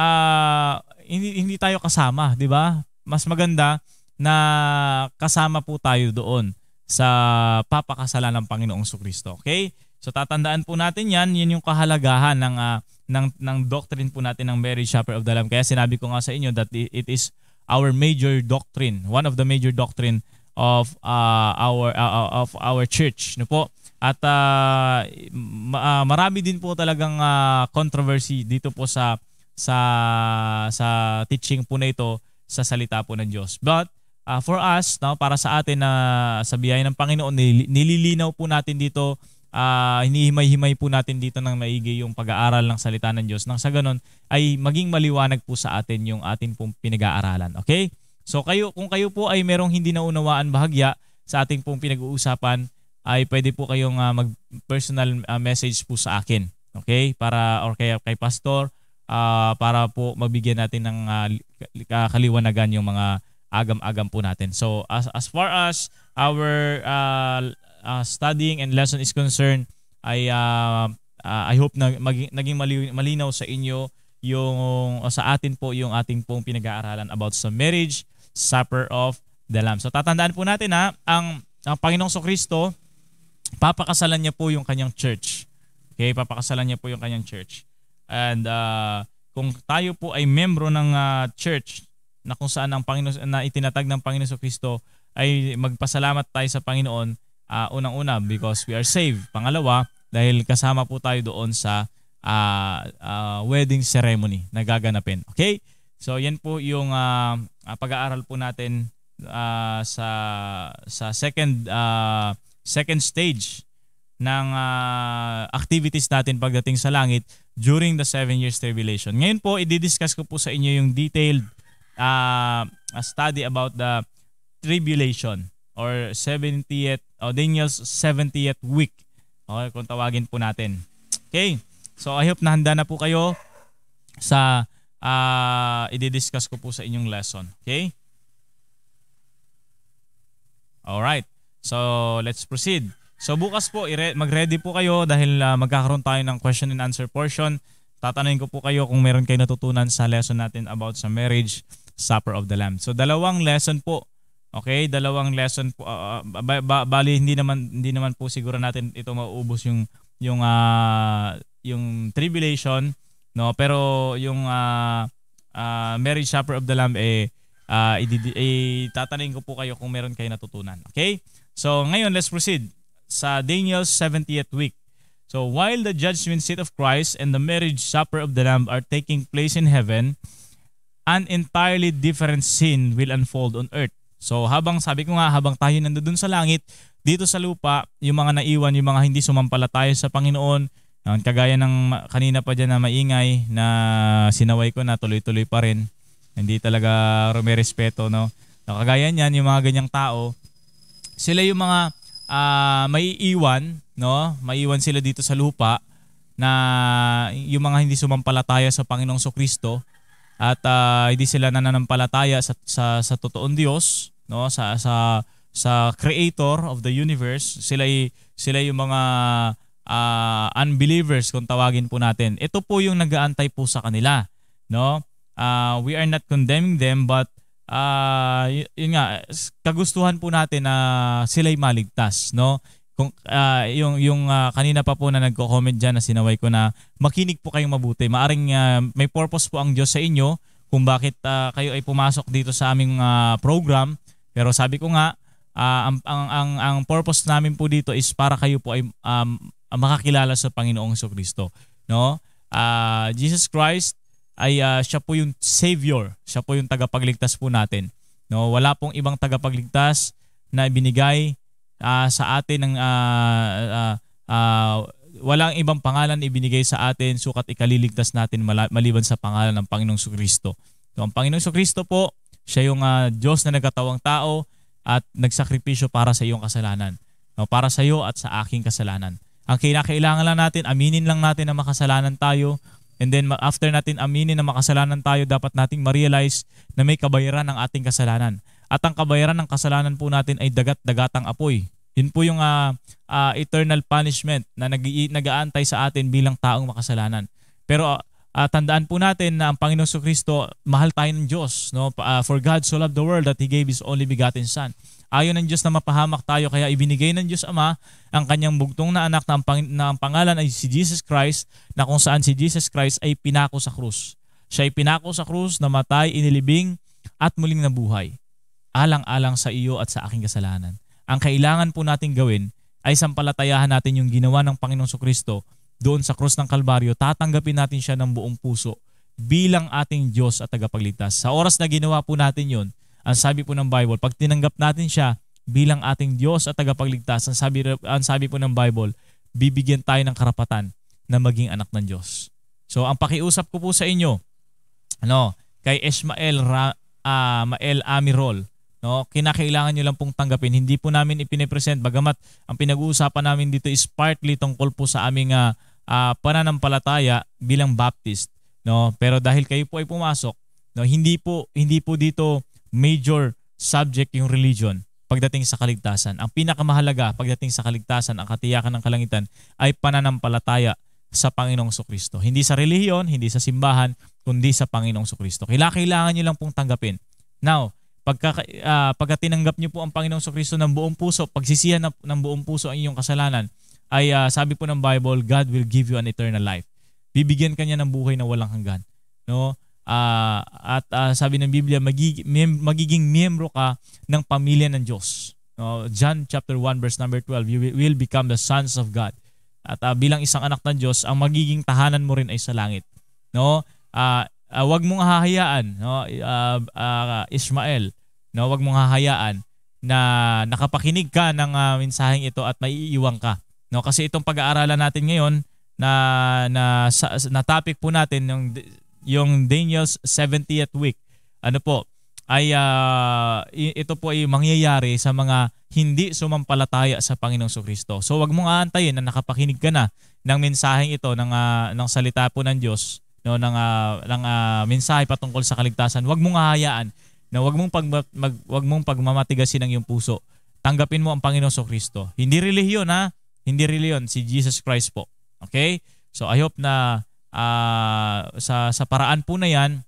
uh, hindi hindi tayo kasama, di ba? Mas maganda na kasama po tayo doon sa papakasalan ng Panginoong Kristo. Okay? So tatandaan po natin 'yan, 'yun yung kahalagahan ng uh, ng ng doctrine po natin ng Marriage Supper of the Lamb. Kaya sinabi ko nga sa inyo that it is our major doctrine, one of the major doctrine of uh, our uh, of our church, no po. At uh, uh, marami din po talagang uh, controversy dito po sa sa sa teaching po na ito sa salita po ng Diyos. But uh, for us, no, para sa atin na uh, sa biyaya ng Panginoon, nililinaw po natin dito, uh, hinihimay-himay po natin dito ng maigi yung pag-aaral ng salita ng Diyos. Nang sa ganon ay maging maliwanag po sa atin yung atin pong pinag-aaralan. Okay? So kayo, kung kayo po ay merong hindi naunawaan bahagya sa ating pong pinag-uusapan, ay pwede po kayong uh, mag-personal uh, message po sa akin. Okay? Para, or kaya kay Pastor, uh, para po mabigyan natin ng uh, kaliwanagan yung mga agam-agam po natin. So as, as far as our uh, uh, studying and lesson is concerned, ay uh, uh, I hope na maging, naging malinaw sa inyo yung, o sa atin po yung ating pong pinag-aaralan about sa marriage supper of the Lamb. So tatandaan po natin ha, ang, ang Panginoong Kristo, papakasalan niya po yung kanyang church. Okay, papakasalan niya po yung kanyang church. And uh, kung tayo po ay membro ng uh, church na kung saan ang Panginoon na itinatag ng Panginoon Kristo, ay magpasalamat tayo sa Panginoon uh, unang-una because we are saved. Pangalawa, dahil kasama po tayo doon sa uh, uh, wedding ceremony na gaganapin. Okay? So yan po yung uh, uh, pag-aaral po natin uh, sa sa second uh, second stage ng uh, activities natin pagdating sa langit during the seven years tribulation. Ngayon po, i-discuss ko po sa inyo yung detailed uh, study about the tribulation or seventieth, or Daniel's seventieth week. Okay, kung tawagin po natin. Okay, so I hope na handa na po kayo sa uh, i-discuss ko po sa inyong lesson. Okay? Alright. So, let's proceed. So, bukas po, mag-ready po kayo dahil uh, magkakaroon tayo ng question and answer portion. Tatanungin ko po kayo kung meron kayo natutunan sa lesson natin about sa marriage supper of the Lamb. So, dalawang lesson po. Okay, dalawang lesson po. Uh, ba- ba- bali, hindi naman hindi naman po siguro natin ito mauubos yung yung uh, yung tribulation, no? Pero yung uh, uh, marriage supper of the Lamb eh uh, itatanungin ko po kayo kung meron kayo natutunan. Okay? So, ngayon, let's proceed sa Daniel's seventieth week. So, while the judgment seat of Christ and the marriage supper of the Lamb are taking place in heaven, an entirely different scene will unfold on earth. So, habang sabi ko nga, habang tayo nandoon sa langit, dito sa lupa, yung mga naiwan, yung mga hindi sumampalataya sa Panginoon, kagaya ng kanina pa dyan na maingay na sinaway ko na tuloy-tuloy pa rin. Hindi talaga rumerespeto, no? Kagaya niyan, yung mga ganyang tao, sila yung mga uh, maiiwan, no? Maiiwan sila dito sa lupa na yung mga hindi sumampalataya sa Panginoong Kristo at uh, hindi sila nananampalataya sa sa, sa totoong Diyos, no? Sa sa sa creator of the universe. Sila sila yung mga uh, unbelievers kung tawagin po natin. Ito po yung nag-aantay po sa kanila, no? Uh, we are not condemning them, but Uh, yun nga, kagustuhan po natin na sila'y maligtas, no? Kung uh, yung yung uh, kanina pa po na nagko-comment diyan na sinaway ko na makinig po kayong mabuti. Maaring uh, may purpose po ang Diyos sa inyo kung bakit uh, kayo ay pumasok dito sa aming uh, program. Pero sabi ko nga, uh, ang, ang ang ang purpose namin po dito is para kayo po ay um, makakilala sa Panginoong Kristo, no? Uh, Jesus Christ ay uh, siya po yung Savior. Siya po yung tagapagligtas po natin. No, wala pong ibang tagapagligtas na ibinigay uh, sa atin ng uh, uh, uh, walang ibang pangalan ibinigay sa atin sukat ikaliligtas natin maliban sa pangalan ng Panginoong Kristo. So, ang Panginoong Kristo po, siya yung uh, Diyos na nagkatawang tao at nagsakripisyo para sa iyong kasalanan. No, para sa iyo at sa aking kasalanan. Ang kinakailangan lang natin, aminin lang natin na makasalanan tayo. And then after natin aminin na makasalanan tayo, dapat nating ma-realize na may kabayaran ng ating kasalanan. At ang kabayaran ng kasalanan po natin ay dagat-dagatang apoy. Yun po yung uh, uh, eternal punishment na nag-aantay sa atin bilang taong makasalanan. Pero uh, tandaan po natin na ang Panginoong Kristo, mahal tayo ng Diyos. No? Uh, For God so loved the world that He gave His only begotten Son. Ayaw ng Diyos na mapahamak tayo, kaya ibinigay ng Diyos Ama ang kanyang bugtong na anak na ang, pang, na ang pangalan ay si Jesus Christ, na kung saan si Jesus Christ ay pinako sa krus. Siya ay pinako sa krus, namatay, inilibing at muling nabuhay. Alang-alang sa iyo at sa aking kasalanan. Ang kailangan po nating gawin ay sampalatayahan natin yung ginawa ng Panginoong Kristo doon sa krus ng Kalbaryo. Tatanggapin natin siya ng buong puso bilang ating Diyos at tagapagligtas. Sa oras na ginawa po natin yon, ang sabi po ng Bible, pag tinanggap natin siya bilang ating Diyos at tagapagligtas, ang sabi, ang sabi po ng Bible, bibigyan tayo ng karapatan na maging anak ng Diyos. So ang pakiusap ko po sa inyo, ano, kay Ishmael Ra, uh, Mael Amirol, no, kinakailangan nyo lang pong tanggapin. Hindi po namin ipine-present, bagamat ang pinag-uusapan namin dito is partly tungkol po sa aming uh, uh, pananampalataya bilang Baptist. No? Pero dahil kayo po ay pumasok, no, hindi po, hindi po dito major subject yung religion pagdating sa kaligtasan. Ang pinakamahalaga pagdating sa kaligtasan, ang katiyakan ng kalangitan, ay pananampalataya sa Panginoong Kristo. Hindi sa relihiyon, hindi sa simbahan, kundi sa Panginoong Kristo. Kailangan nyo lang pong tanggapin. Now, pagka, uh, pagka tinanggap nyo po ang Panginoong Kristo ng buong puso, pagsisihan ng, ng buong puso ang inyong kasalanan, ay uh, sabi po ng Bible, God will give you an eternal life. Bibigyan ka niya ng buhay na walang hanggan. No? Uh, at uh, sabi ng Biblia, magiging, mem- magiging miyembro ka ng pamilya ng Diyos. No? John chapter one verse number twelve, you will become the sons of God. At uh, bilang isang anak ng Diyos, ang magiging tahanan mo rin ay sa langit. No? Uh, uh, wag mong hahayaan, no? uh, uh, Ishmael, no? Wag mong hahayaan na nakapakinig ka ng uh, mensaheng ito at maiiwan ka. No? Kasi itong pag-aaralan natin ngayon na na, sa, na topic po natin yung yung Daniel's seventieth week, ano po, ay uh, ito po ay mangyayari sa mga hindi sumampalataya sa Panginoong Kristo. So wag mong aantayin na nakapakinig ka na ng mensaheng ito, ng, uh, ng salita po ng Diyos, no, ng, uh, ng uh, mensahe patungkol sa kaligtasan. Wag mong hahayaan na wag mong, pag, mag, wag mong pagmamatigasin ang iyong puso. Tanggapin mo ang Panginoong Kristo. Hindi relihiyon ha, hindi relihiyon, si Jesus Christ po. Okay? So I hope na Uh, sa sa paraan po na yan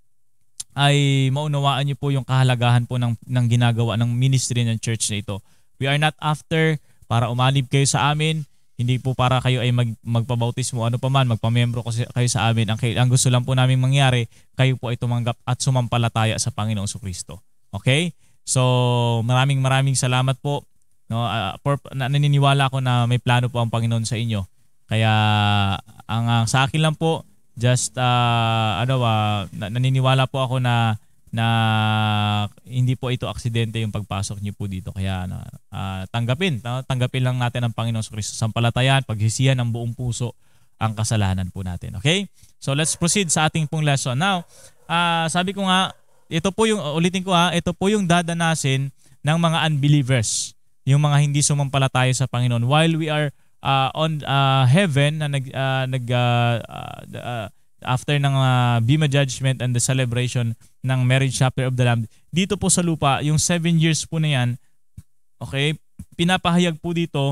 ay maunawaan niyo po yung kahalagahan po ng, ng ginagawa ng ministry ng church na ito. We are not after para umanib kayo sa amin, hindi po para kayo ay mag, magpabautismo, ano pa man, magpamembro kayo sa amin. Ang, ang gusto lang po namin mangyari, kayo po ay tumanggap at sumampalataya sa Panginoong Kristo. Okay? So maraming maraming salamat po. No, uh, for, na, naniniwala ko na may plano po ang Panginoon sa inyo. Kaya ang, ang sa akin lang po, just uh, ano uh, naniniwala po ako na na hindi po ito aksidente yung pagpasok niyo po dito. Kaya uh, tanggapin, tanggapin lang natin ang Panginoon Kristo. Sampalatayan, paghisiyan ng buong puso ang kasalanan po natin. Okay? So let's proceed sa ating pong lesson. Now, uh, sabi ko nga, ito po yung ulitin ko ha, ito po yung dadanasin ng mga unbelievers, yung mga hindi sumampalataya sa Panginoon while we are Uh, on uh, heaven na nag, uh, nag uh, uh, after ng uh, Bema Judgment and the celebration ng marriage chapter of the Lamb, dito po sa lupa, yung seven years po na yan, okay, pinapahayag po dito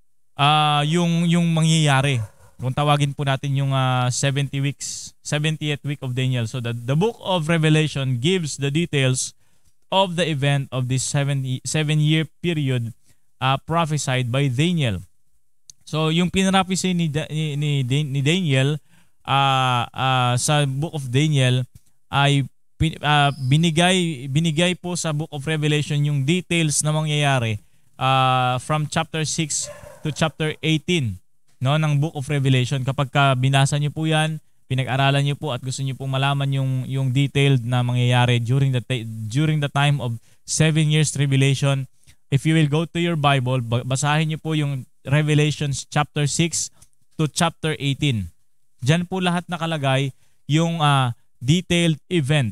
uh, yung, yung mangyayari. Kung tawagin po natin yung uh, seventy weeks, seventieth week of Daniel. So the, the book of Revelation gives the details of the event of this seven, seven year period uh, prophesied by Daniel. So yung pinrapisi ni, ni, ni, ni Daniel uh, uh, sa Book of Daniel ay uh, binigay, binigay po sa Book of Revelation yung details na mangyayari uh, from chapter six to chapter eighteen, no, ng Book of Revelation. Kapag ka binasa niyo po yan, pinag-aralan niyo po at gusto niyo po malaman yung, yung detailed na mangyayari during the, during the time of seven years tribulation, if you will go to your Bible, basahin niyo po yung Revelations chapter six to chapter eighteen. Diyan po lahat nakalagay yung uh, detailed event,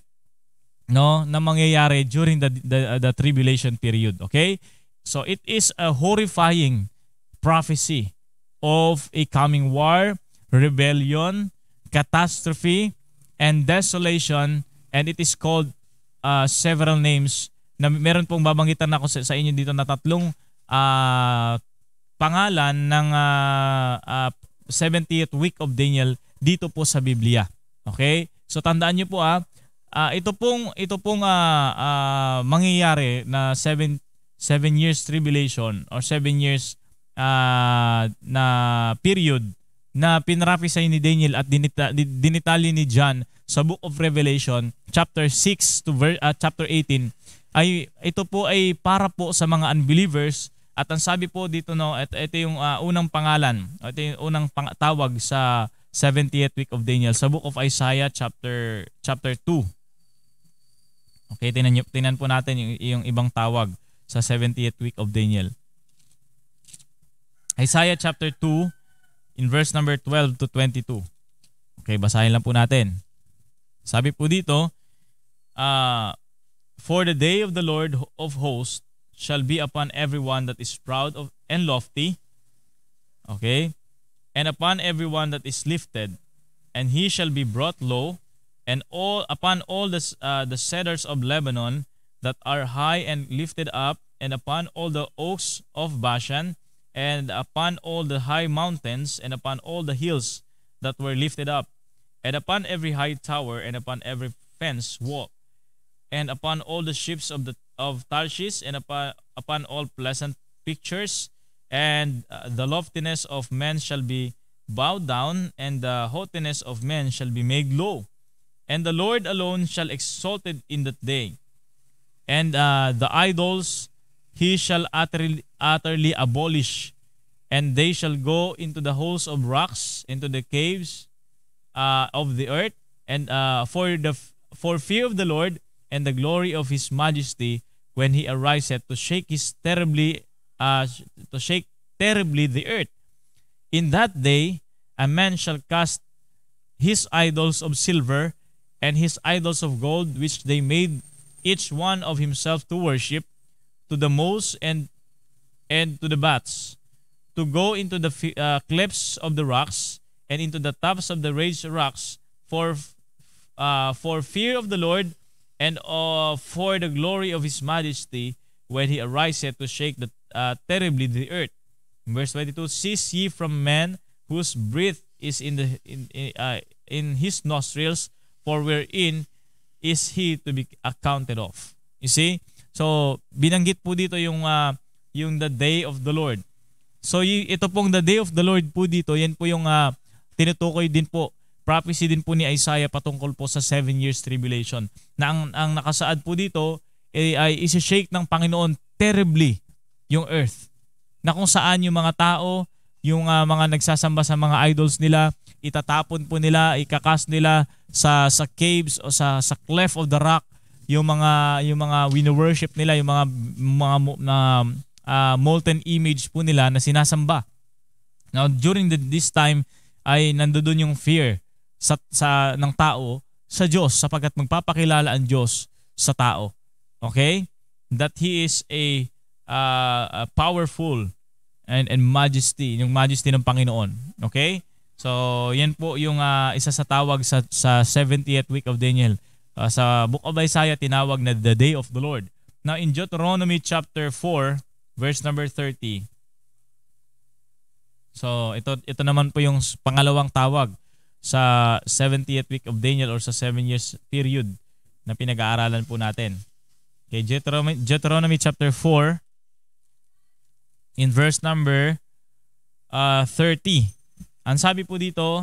no, na mangyayari during the, the the tribulation period. Okay? So it is a horrifying prophecy of a coming war, rebellion, catastrophe, and desolation, and it is called uh, several names na meron pong babanggitan ako sa, sa inyo dito na tatlong uh, pangalan ng uh, uh, seventieth week of Daniel dito po sa Biblia. Okay? So tandaan niyo po ah, uh, ito pong ito pong uh, uh, mangyayari na seven seven years tribulation or seven years uh, na period na pinrapisay ni Daniel at dinita, dinitalye ni John sa Book of Revelation chapter six to ver, uh, chapter eighteen ay ito po ay para po sa mga unbelievers at ang sabi po dito no ito, ito yung uh, unang pangalan, ito yung unang pang- tawag sa seventieth week of Daniel sa Book of Isaiah chapter chapter two. Okay, tinan niyo, tinan po natin yung, yung ibang tawag sa seventieth week of Daniel. Isaiah chapter two in verse number twelve to twenty-two. Okay, basahin lang po natin. Sabi po dito, uh, for the day of the Lord of hosts shall be upon everyone that is proud of and lofty, okay, and upon everyone that is lifted, and he shall be brought low, and all upon all the uh, the cedars of Lebanon that are high and lifted up, and upon all the oaks of Bashan, and upon all the high mountains, and upon all the hills that were lifted up, and upon every high tower, and upon every fence wall, and upon all the ships of the of Tarshish, and upon upon all pleasant pictures, and uh, the loftiness of men shall be bowed down, and the haughtiness of men shall be made low, and the Lord alone shall exalted in that day, and uh, the idols he shall utterly, utterly abolish, and they shall go into the holes of rocks, into the caves uh, of the earth, and uh, for the for fear of the Lord and the glory of his majesty, when he ariseth to shake his terribly uh, to shake terribly the earth. In that day a man shall cast his idols of silver and his idols of gold, which they made each one of himself to worship, to the moles and and to the bats, to go into the uh, clefts of the rocks and into the tops of the raised rocks, for uh, for fear of the Lord and uh, for the glory of his majesty, when he ariseth to shake the uh, terribly the earth. Verse twenty-two, cease ye from man, whose breath is in the in in, uh, in his nostrils, for wherein is he to be accounted of. You see? So binanggit po dito yung uh, yung the day of the Lord. So y- ito pong the day of the Lord po dito, yan po yung uh, tinutukoy din po, prophecy din po ni Isaiah patungkol po sa seven years tribulation. Na ang, ang nakasaad po dito eh, ay isi-shake ng Panginoon terribly yung earth. Na kung saan yung mga tao, yung uh, mga nagsasamba sa mga idols nila, itatapon po nila, ikakas nila sa sa caves o sa sa cleft of the rock, yung mga yung mga wino-worship nila, yung mga mga na uh, molten image po nila na sinasamba. Now during the, this time ay nandoon yung fear sa, sa ng tao sa Diyos, sapagkat magpapakilala ang Diyos sa tao. Okay? That he is a, uh, a powerful and and majesty, yung majesty ng Panginoon. Okay? So, yan po yung uh, isa sa tawag sa sa seventieth week of Daniel. Uh, sa Book of Isaiah tinawag na the day of the Lord. Now in Deuteronomy chapter four verse number thirty. So, ito ito naman po yung pangalawang tawag sa seventieth week of Daniel or sa seven years period na pinag-aaralan po natin. Okay, Deuteronomy, Deuteronomy chapter four in verse number uh, thirty. Ang sabi po dito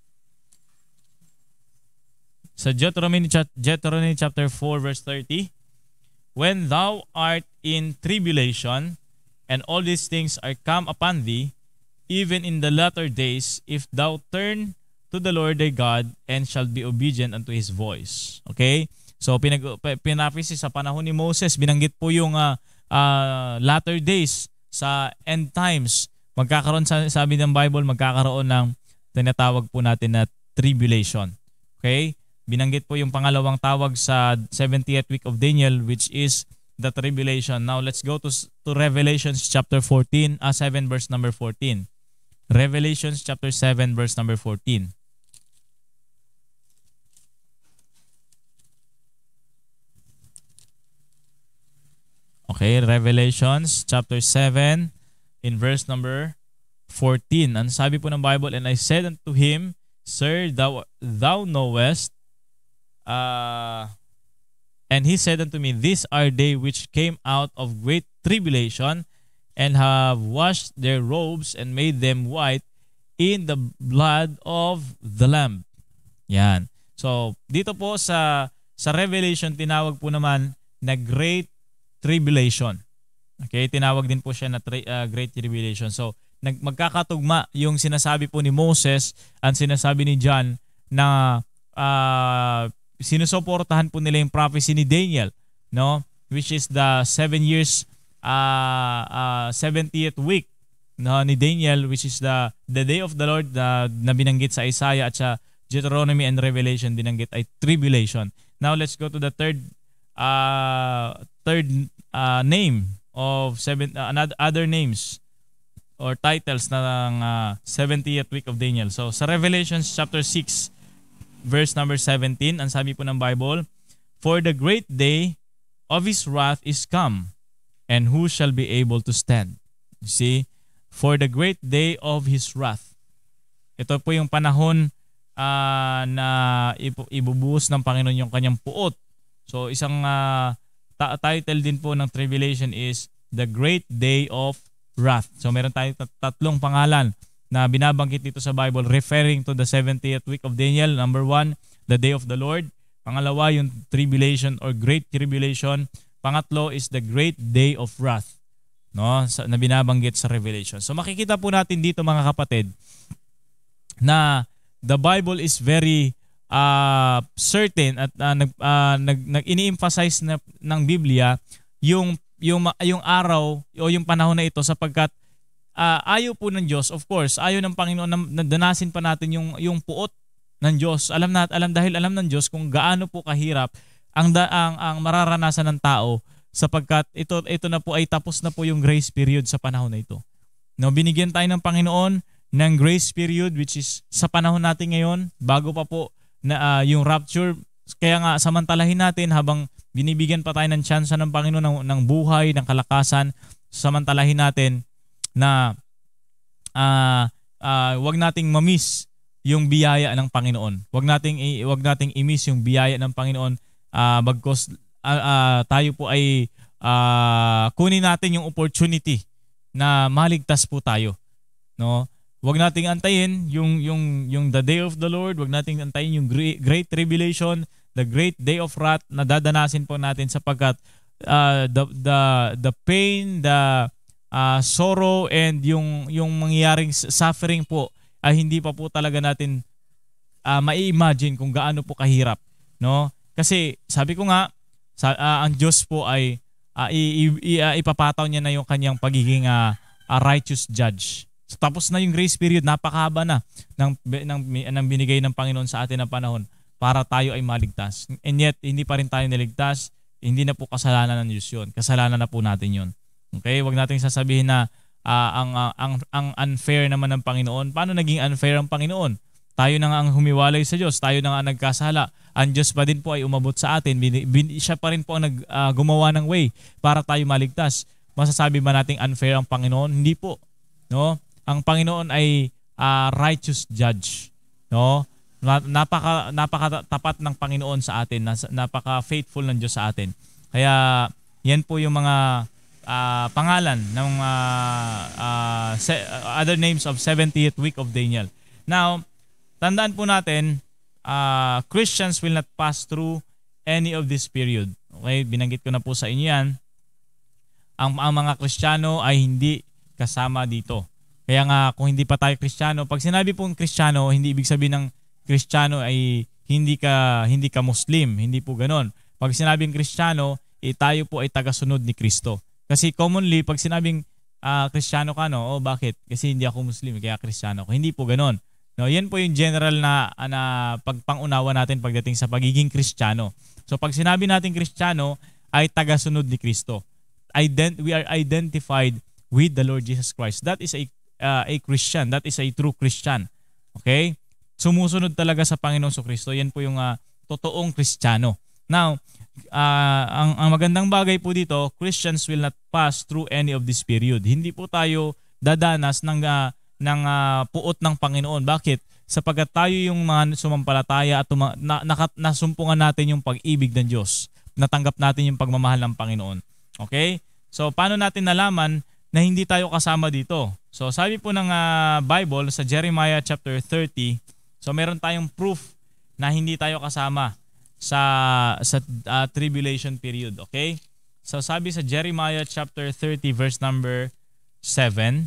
sa Deuteronomy, Deuteronomy chapter four verse thirty, when thou art in tribulation and all these things are come upon thee, even in the latter days, if thou turn to the Lord thy God and shall be obedient unto his voice. Okay? So pinag pinapisi sa panahon ni Moses, binanggit po yung uh, uh, latter days sa end times. Magkakaroon, sabi ng Bible, magkakaroon ng tinatawag po natin na tribulation. Okay? Binanggit po yung pangalawang tawag sa seventieth week of Daniel, which is the tribulation. Now let's go to to Revelations chapter fourteen, uh, seven verse number fourteen. Revelations chapter seven verse number fourteen. Okay, Revelations chapter seven in verse number fourteen. Ang sabi po ng Bible, and I said unto him, Sir, thou, thou knowest, uh, and he said unto me, These are they which came out of great tribulation, and have washed their robes and made them white in the blood of the Lamb. Yan. So, dito po sa sa Revelation, tinawag po naman na Great Tribulation. Okay, tinawag din po siya na tri, uh, Great Tribulation. So, nag, magkakatugma yung sinasabi po ni Moses at sinasabi ni John na uh, sinusuportahan po nila yung prophecy ni Daniel, no? Which is the seven years, uh, uh, seventieth week, no, ni Daniel, which is the the day of the Lord uh, na binanggit sa Isaiah at sa Deuteronomy and Revelation binanggit ay tribulation. Now let's go to the third uh, third uh, name of seven uh, another other names or titles ng uh, seventieth week of Daniel. So sa Revelation chapter six verse number seventeen, ang sabi po ng Bible, For the great day of his wrath is come, and who shall be able to stand? You see, for the great day of his wrath. Ito po yung panahon uh, na ibubuhos ng Panginoon yung kanyang puot. So isang uh, ta- title din po ng tribulation is the great day of wrath. So meron tayong tatlong pangalan na binabanggit dito sa Bible referring to the seventieth week of Daniel. Number one, the day of the Lord. Pangalawa, yung tribulation or great tribulation. Pangatlo is the great day of wrath, no, na binabanggit sa Revelation. So makikita po natin dito mga kapatid na the Bible is very uh, certain at uh, nag, uh, nag, nag ini-emphasize na ng Biblia yung yung yung araw o yung panahon na ito sapagkat uh, ayaw po ng Diyos, of course, ayaw ng Panginoon na danasin pa natin yung yung puot ng Diyos. Alam nat alam dahil alam ng Diyos kung gaano po kahirap ang da, ang, ang mararanasan ng tao sapagkat ito ito na po ay tapos na po yung grace period sa panahon na ito. No, binigyan tayo ng Panginoon ng grace period which is sa panahon natin ngayon bago pa po na uh, yung rapture. Kaya nga samantalahin natin habang binibigyan pa tayo ng tsansa ng Panginoon ng, ng buhay, ng kalakasan, samantalahin natin na uh, uh, wag nating ma-miss yung biyaya ng Panginoon. Wag nating wag nating i-miss yung biyaya ng Panginoon uh, bagkus uh, uh, tayo po ay uh, kunin natin yung opportunity na maligtas po tayo, no? Wag nating antayin yung yung yung the day of the Lord, wag nating antayin yung great, great tribulation, the great day of wrath na dadanasin po natin sapagkat uh, the the the pain, the uh, sorrow and yung yung mangyayaring suffering po ay hindi pa po talaga natin uh, mai-imagine kung gaano po kahirap, no? Kasi sabi ko nga sa, uh, ang Diyos po ay uh, i, i, uh, ipapataw niya na yung kanyang pagiging uh, uh, righteous judge. So, tapos na yung grace period, napakahaba na ng, ng, ng binigay ng Panginoon sa atin ng panahon para tayo ay maligtas. And yet, hindi pa rin tayo naligtas, hindi na po kasalanan ng Diyos yun. Kasalanan na po natin yun. Okay? Huwag natin sasabihin na uh, ang, uh, ang, ang unfair naman ng Panginoon. Paano naging unfair ang Panginoon? Tayo na nga ang humiwalay sa Diyos, tayo na nga nagkasala. Ang Diyos pa din po ay umabot sa atin. Bin, bin, siya pa rin po ang nag, uh, gumawa ng way para tayo maligtas. Masasabi ba nating unfair ang Panginoon? Hindi po. No? Ang Panginoon ay uh, righteous judge, no? Napaka napakatapat ng Panginoon sa atin, napaka-faithful ng Diyos sa atin. Kaya yan po yung mga uh, pangalan ng uh, uh, other names of seventieth week of Daniel. Now, tandaan po natin, uh, Christians will not pass through any of this period. Okay, binanggit ko na po sa inyo yan. Ang, ang mga Kristiyano ay hindi kasama dito. Kaya nga kung hindi pa tayo Kristiyano, pag sinabi pong Kristiyano, hindi ibig sabihin ng Kristiyano ay hindi ka hindi ka Muslim, hindi po ganoon. Pag sinabing Kristiyano, eh, tayo po ay tagasunod ni Kristo. Kasi commonly pag sinabing uh, Kristiyano ka, no, oh bakit? Kasi hindi ako Muslim, kaya Kristiyano ako. Hindi po ganoon. No, yan po yung general na na pagpangunawa natin pagdating sa pagiging Kristiyano. So pag sinabi natin Kristiyano, ay tagasunod ni Kristo. Ident- we are identified with the Lord Jesus Christ. That is a Uh, a Christian. That is a true Christian. Okay? Sumusunod talaga sa Panginoong Kristo. Yan po yung uh, totoong Kristiyano. Now, uh, ang, ang magandang bagay po dito, Christians will not pass through any of this period. Hindi po tayo dadanas ng, uh, ng uh, puot ng Panginoon. Bakit? Sapagkat tayo yung mga sumampalataya at tuma- na, na, nasumpungan natin yung pag-ibig ng Diyos. Natanggap natin yung pagmamahal ng Panginoon. Okay? So, paano natin nalaman na hindi tayo kasama dito? So, sabi po ng uh, Bible sa Jeremiah chapter thirty, so meron tayong proof na hindi tayo kasama sa sa uh, tribulation period, okay? So, sabi sa Jeremiah chapter thirty verse number seven.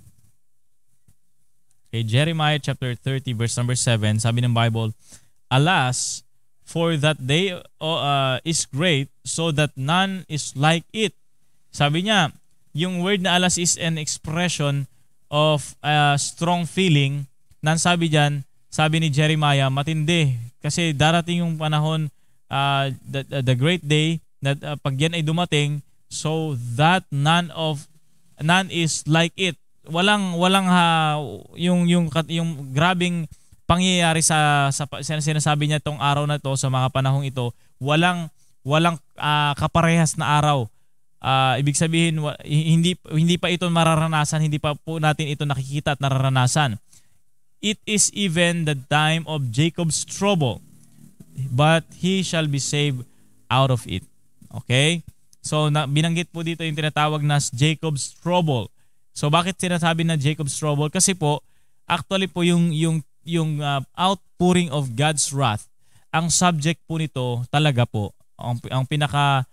Okay, Jeremiah chapter thirty verse number seven, sabi ng Bible, "Alas, for that day uh, is great, so that none is like it." Sabi niya, yung word na alas is an expression of a uh, strong feeling. Nan sabi diyan, sabi ni Jeremiah, matindi kasi darating yung panahon, uh, the, the great day na uh, pag yan ay dumating, so that none of none is like it. Walang walang ha, yung yung yung grabing pangyayari sa sa sinasabi niya tong araw na to, sa mga panahong ito, walang walang uh, kaparehas na araw. Uh, ibig sabihin, hindi hindi pa ito mararanasan, hindi pa po natin ito nakikita at nararanasan. It is even the time of Jacob's trouble, but he shall be saved out of it. Okay? So, na, binanggit po dito yung tinatawag na Jacob's trouble. So, bakit sinasabi na Jacob's trouble? Kasi po, actually po yung, yung, yung uh, outpouring of God's wrath, ang subject po nito talaga po, ang, ang pinaka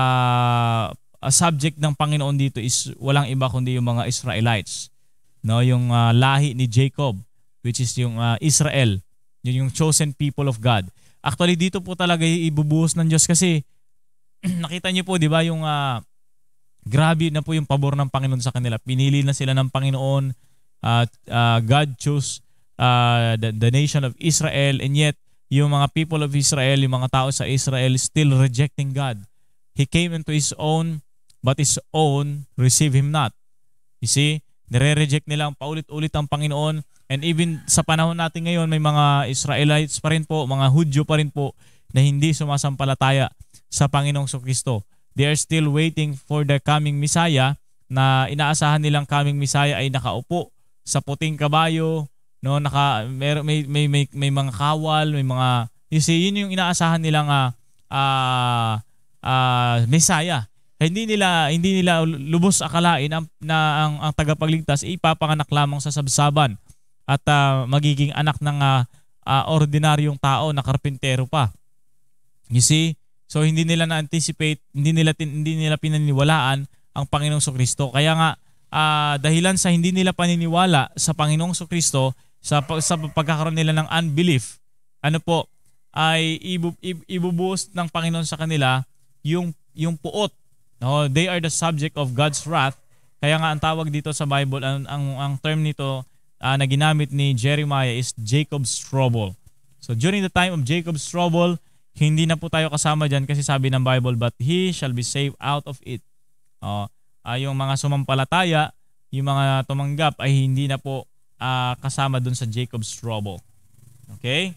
uh, Uh, subject ng Panginoon dito is walang iba kundi yung mga Israelites, no, yung uh, lahi ni Jacob, which is yung uh, Israel, yun yung chosen people of God. Actually dito po talaga ibubuhos ng Diyos kasi nakita niyo po, di ba, yung uh, grabe na po yung pabor ng Panginoon sa kanila. Pinili na sila ng Panginoon, uh, uh, God chose uh, the, the nation of Israel, and yet yung mga people of Israel, yung mga tao sa Israel still rejecting God. He came into His own, but His own receive Him not. You see, nire-reject nila ang paulit-ulit ang Panginoon. And even sa panahon natin ngayon, may mga Israelites pa rin po, mga Hudyo pa rin po, na hindi sumasampalataya sa Panginoong Kristo. They are still waiting for the coming Messiah, na inaasahan nilang coming Messiah ay nakaupo sa puting kabayo, no, naka may may may, may, may mga kawal, may mga, you see, yun yung inaasahan nilang uh, uh, uh, Messiah. Hindi nila hindi nila lubos akalain ang, na ang, ang tagapagligtas ipapanganak lamang sa sabsaban at uh, magiging anak ng uh, uh, ordinaryong tao na karpintero pa. You see? So hindi nila na-anticipate, hindi nila hindi nila pinaniniwalaan ang Panginoong Kristo. Kaya nga uh, dahilan sa hindi nila paniniwala sa Panginoong Kristo, sa sa pagkakaroon nila ng unbelief, ano po, ay ibu, ibubuhos ng Panginoon sa kanila yung yung puot. No, they are the subject of God's wrath. Kaya nga ang tawag dito sa Bible, ang ang, ang term nito uh, na ginamit ni Jeremiah is Jacob's trouble. So during the time of Jacob's trouble, hindi na po tayo kasama diyan kasi sabi ng Bible, but he shall be saved out of it. Oh, uh, yung mga sumampalataya, yung mga tumanggap ay hindi na po uh, kasama dun sa Jacob's trouble. Okay?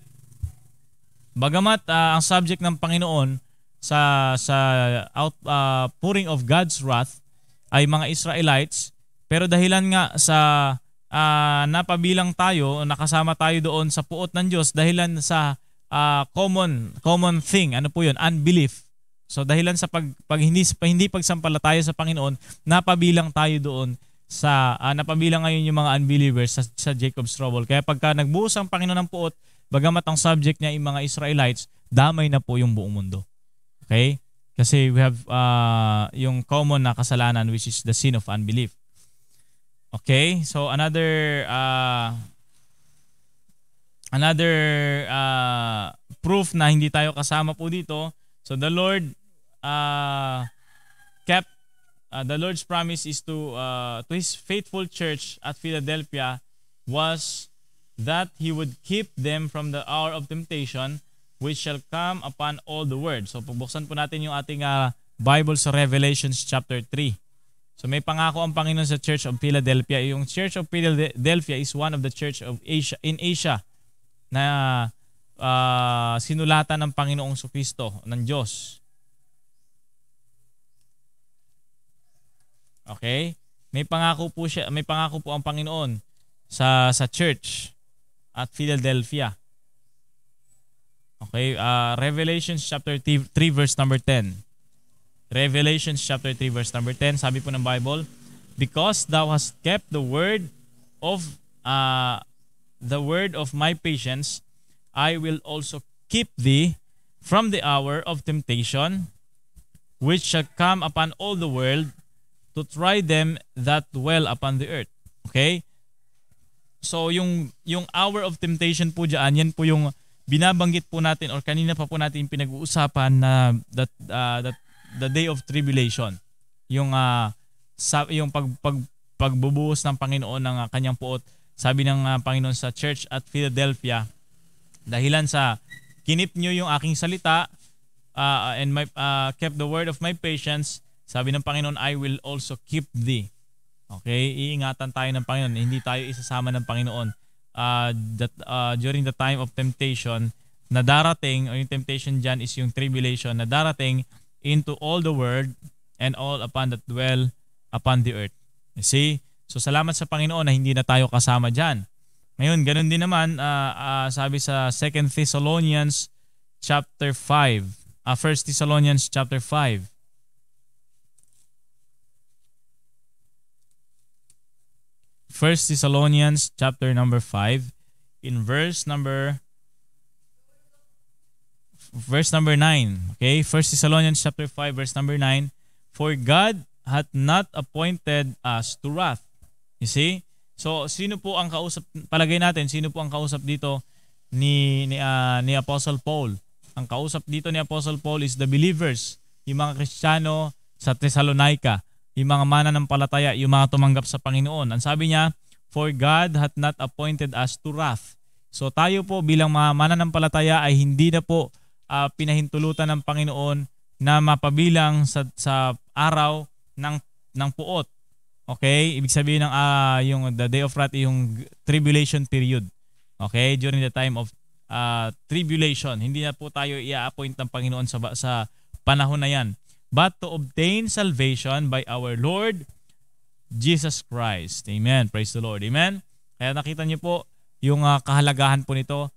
Bagamat uh, ang subject ng Panginoon sa sa outpouring uh, of God's wrath ay mga Israelites, pero dahilan nga sa uh, napabilang tayo, nakasama tayo doon sa puot ng Diyos dahilan sa uh, common common thing, ano po 'yun? Unbelief. So dahilan sa pag, pag hindi hindi pagsampalataya sa Panginoon, napabilang tayo doon sa uh, napabilang ngayon yung mga unbelievers sa, sa Jacob's trouble. Kaya pagka nagbuhos ang Panginoon ng puot, bagamat ang subject niya ay mga Israelites, damay na po yung buong mundo. Okay? Kasi we have uh, yung common na kasalanan, which is the sin of unbelief. Okay? So another uh, another uh, proof na hindi tayo kasama po dito. So the Lord uh, kept uh, the Lord's promise is to uh, to His faithful church at Philadelphia was that He would keep them from the hour of temptation, which shall come upon all the world. So pabuksan po natin yung ating uh, Bible sa Revelations chapter three. So may pangako ang Panginoon sa Church of Philadelphia. Yung Church of Philadelphia is one of the church of Asia in Asia na uh, sinulatan ng Panginoong Kristo, ng Diyos. Okay? May pangako po siya, may pangako po ang Panginoon sa sa church at Philadelphia. Okay, uh, Revelation chapter three verse number ten. Revelation chapter three verse number ten, sabi po ng Bible, because thou hast kept the word of uh, the word of my patience, I will also keep thee from the hour of temptation, which shall come upon all the world to try them that dwell upon the earth. Okay? So yung yung hour of temptation po diyan, yan po yung binabanggit po natin or kanina pa po natin pinag-uusapan na that uh, that the day of tribulation. Yung uh, sa, yung pag, pag pagbubuhos ng Panginoon ng uh, kanyang puot. Sabi ng uh, Panginoon sa church at Philadelphia, dahilan sa kinip nyo yung aking salita uh, and my uh, kept the word of my patience, sabi ng Panginoon, I will also keep thee. Okay? Iingatan tayo ng Panginoon. Hindi tayo isasama ng Panginoon. Uh, that, uh, during the time of temptation na darating, o yung temptation dyan is yung tribulation na darating into all the world and all upon that dwell upon the earth. You see? So salamat sa Panginoon na hindi na tayo kasama dyan. Ngayon, ganun din naman, uh, uh, sabi sa Second Thessalonians chapter five, uh, First Thessalonians chapter five. First Thessalonians chapter number five, in verse number verse number nine. Okay, First Thessalonians chapter five, verse number nine. For God hath not appointed us to wrath. You see? So sino po ang kausap, palagay natin, sino po ang kausap dito ni ni, uh, ni Apostle Paul? Ang kausap dito ni Apostle Paul is the believers, yung mga Kristiyano sa Thessalonica, yung mga mananampalataya, yung mga tumanggap sa Panginoon. Ang sabi niya, for God hath not appointed us to wrath. So tayo po bilang mga mananampalataya ay hindi na po uh, pinahintulutan ng Panginoon na mapabilang sa sa araw ng ng puot. Okay? Ibig sabihin ng uh, yung the day of wrath, yung tribulation period. Okay? During the time of uh, tribulation, hindi na po tayo i-appoint ng Panginoon sa sa panahon na yan. But to obtain salvation by our Lord Jesus Christ. Amen. Praise the Lord. Amen. Kaya nakita niyo po yung uh, kahalagahan po nito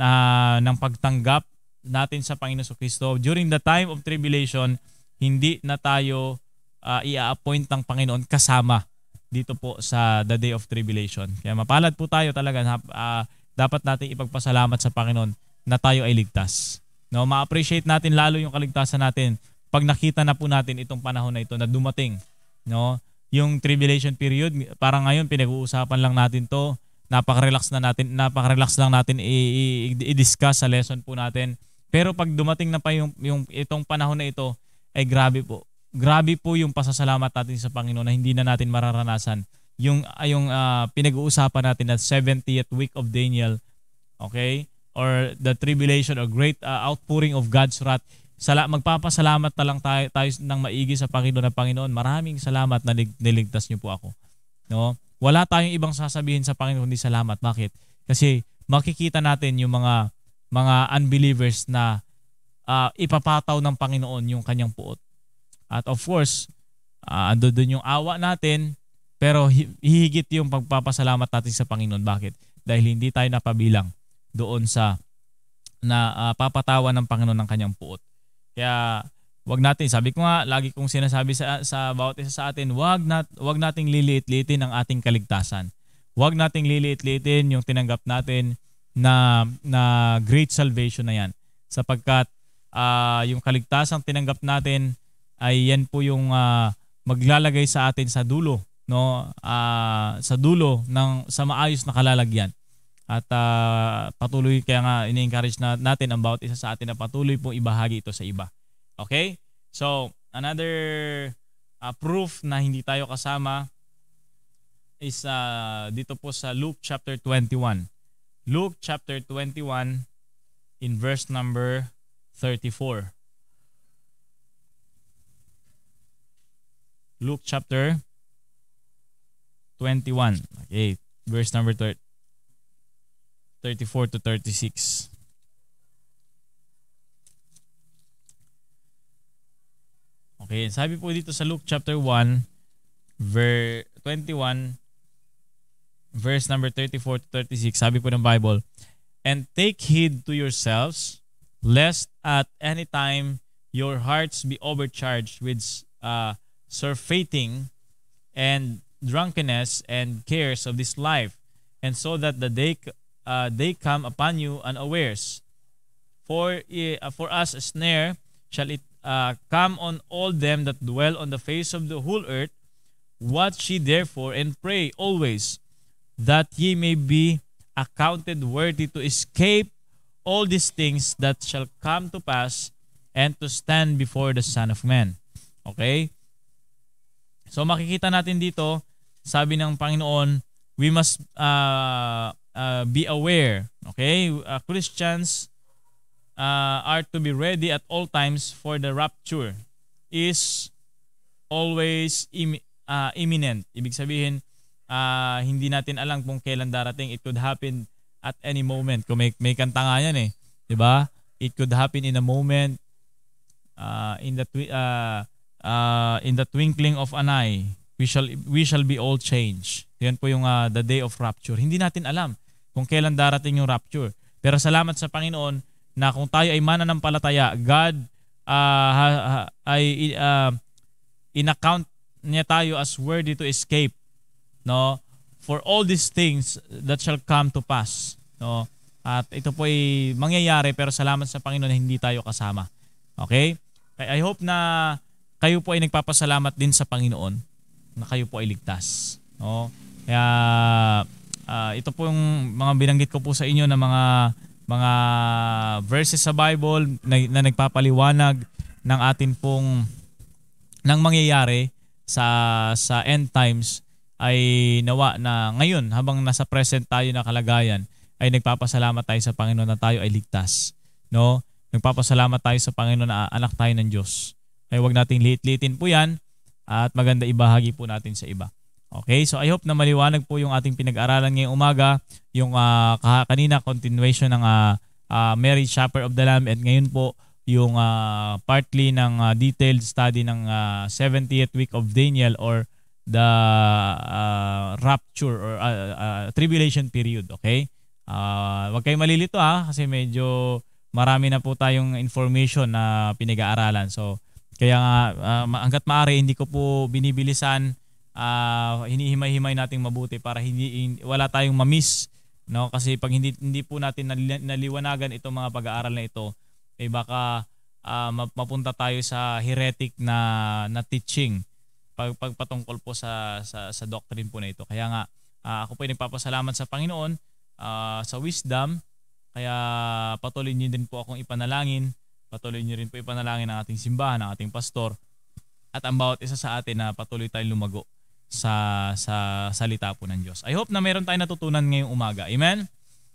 na uh, ng pagtanggap natin sa Panginoon Kristo. During the time of tribulation, hindi na tayo uh, i-appoint ng Panginoon kasama dito po sa the day of tribulation. Kaya mapalad po tayo talaga. Uh, dapat natin ipagpasalamat sa Panginoon na tayo ay ligtas. No, ma-appreciate natin lalo yung kaligtasan natin pag nakita na po natin itong panahon na ito na dumating. No, yung tribulation period, parang ngayon pinag-uusapan lang natin to. Napaka-relax na natin, napaka-relax lang natin i-discuss sa lesson po natin. Pero pag dumating na pa yung, yung itong panahon na ito, ay grabe po. Grabe po yung pasasalamat natin sa Panginoon na hindi na natin mararanasan. Yung, yung uh, pinag-uusapan natin na seventieth week of Daniel, okay? Or the tribulation or great uh, outpouring of God's wrath. Sala, magpapasalamat na lang tayo, tayo ng maigi sa Panginoon na Panginoon. Maraming salamat na niligtas niyo po ako. No? Wala tayong ibang sasabihin sa Panginoon kundi salamat. Bakit? Kasi makikita natin yung mga mga unbelievers na uh, ipapataw ng Panginoon yung kanyang puot. At of course, uh, ando doon yung awa natin, pero hihigit yung pagpapasalamat natin sa Panginoon. Bakit? Dahil hindi tayo napabilang doon sa na uh, papatawan ng Panginoon ng kanyang puot. Kaya wag natin, sabi ko nga, lagi kong sinasabi sa, sa bawat isa sa atin, wag, nat, wag nating liliit-liitin ang ating kaligtasan. Wag nating liliit-liitin yung tinanggap natin na, na great salvation na yan. Sapagkat uh, yung kaligtasang tinanggap natin ay yan po yung uh, maglalagay sa atin sa dulo, no? Uh, sa dulo ng sa maayos na kalalagyan. At uh, patuloy, kaya nga ini-encourage na natin ang bawat isa sa atin na patuloy pong ibahagi ito sa iba. Okay? So, another uh, proof na hindi tayo kasama is uh, dito po sa Luke chapter twenty-one. Luke chapter twenty-one in verse number thirty-four. Luke chapter twenty-one. Okay, verse number thirty. thirty-four to thirty-six. Okay, sabi po dito sa Luke chapter one, verse twenty-one, verse number thirty-four to thirty-six, sabi po ng Bible, "And take heed to yourselves, lest at any time your hearts be overcharged with uh, surfeiting and drunkenness and cares of this life, and so that the day uh, they come upon you unawares. For uh, for us a snare shall it uh, come on all them that dwell on the face of the whole earth. Watch ye therefore and pray always, that ye may be accounted worthy to escape all these things that shall come to pass, and to stand before the Son of Man." Okay? So makikita natin dito, sabi ng Panginoon, we must uh, uh, be aware. Okay? Uh, Christians uh, are to be ready at all times, for the rapture is always im- uh, imminent. Ibig sabihin, uh, hindi natin alam kung kailan darating. It could happen at any moment. Kung may, may kanta nga yan eh. Diba? It could happen in a moment, uh, in the twi- uh, uh, in the twinkling of an eye. We shall we shall be all changed. Yan po yung uh, the day of rapture. Hindi natin alam kung kailan darating yung rapture. Pero salamat sa Panginoon na kung tayo ay mananampalataya, God uh, ha, ha, ay uh, in-account niya tayo as worthy to escape, no, for all these things that shall come to pass, no. At ito po ay mangyayari, pero salamat sa Panginoon na hindi tayo kasama. Okay? I hope na kayo po ay nagpapasalamat din sa Panginoon na kayo po ay ligtas, no? Kaya uh, ito po yung mga binanggit ko po sa inyo na mga mga verses sa Bible na, na nagpapaliwanag ng atin pong ng mangyayari sa sa end times, ay nawa na ngayon habang nasa present tayo na kalagayan ay nagpapasalamat tayo sa Panginoon na tayo ay ligtas, no? Nagpapasalamat tayo sa Panginoon na anak tayo ng Diyos. Kaya wag nating liit-liitin po yan, at maganda ibahagi po natin sa iba. Okay, so I hope na maliwanag po yung ating pinag-aralan ngayong umaga, yung uh, kanina continuation ng uh, uh, Mary Shopper of the Lamb, at ngayon po yung uh, partly ng uh, detailed study ng uh, seventieth week of Daniel, or the uh, rapture or uh, uh, tribulation period. Okay, uh, wag kayong malilito ha, kasi medyo marami na po tayong information na pinag-aaralan. So kaya nga uh, hangga't maaari hindi ko po binibilisan, uh, hinihimay-himay nating mabuti para hindi, hindi wala tayong ma-miss, no? Kasi pag hindi hindi po natin naliwanagan itong mga pag-aaral na ito, eh baka uh, mapunta tayo sa heretic na na teaching pag pagpatungkol po sa sa sa doctrine po na ito. Kaya nga uh, ako po ay nagpapasalamat sa Panginoon uh, sa wisdom, kaya patuloy niyo din po akong ipanalangin. Patuloy niyo rin po ipanalangin ang ating simbahan, ang ating pastor, at ang bawat isa sa atin na patuloy tayong lumago sa sa salita po ng Diyos. I hope na meron tayong natutunan ngayong umaga. Amen?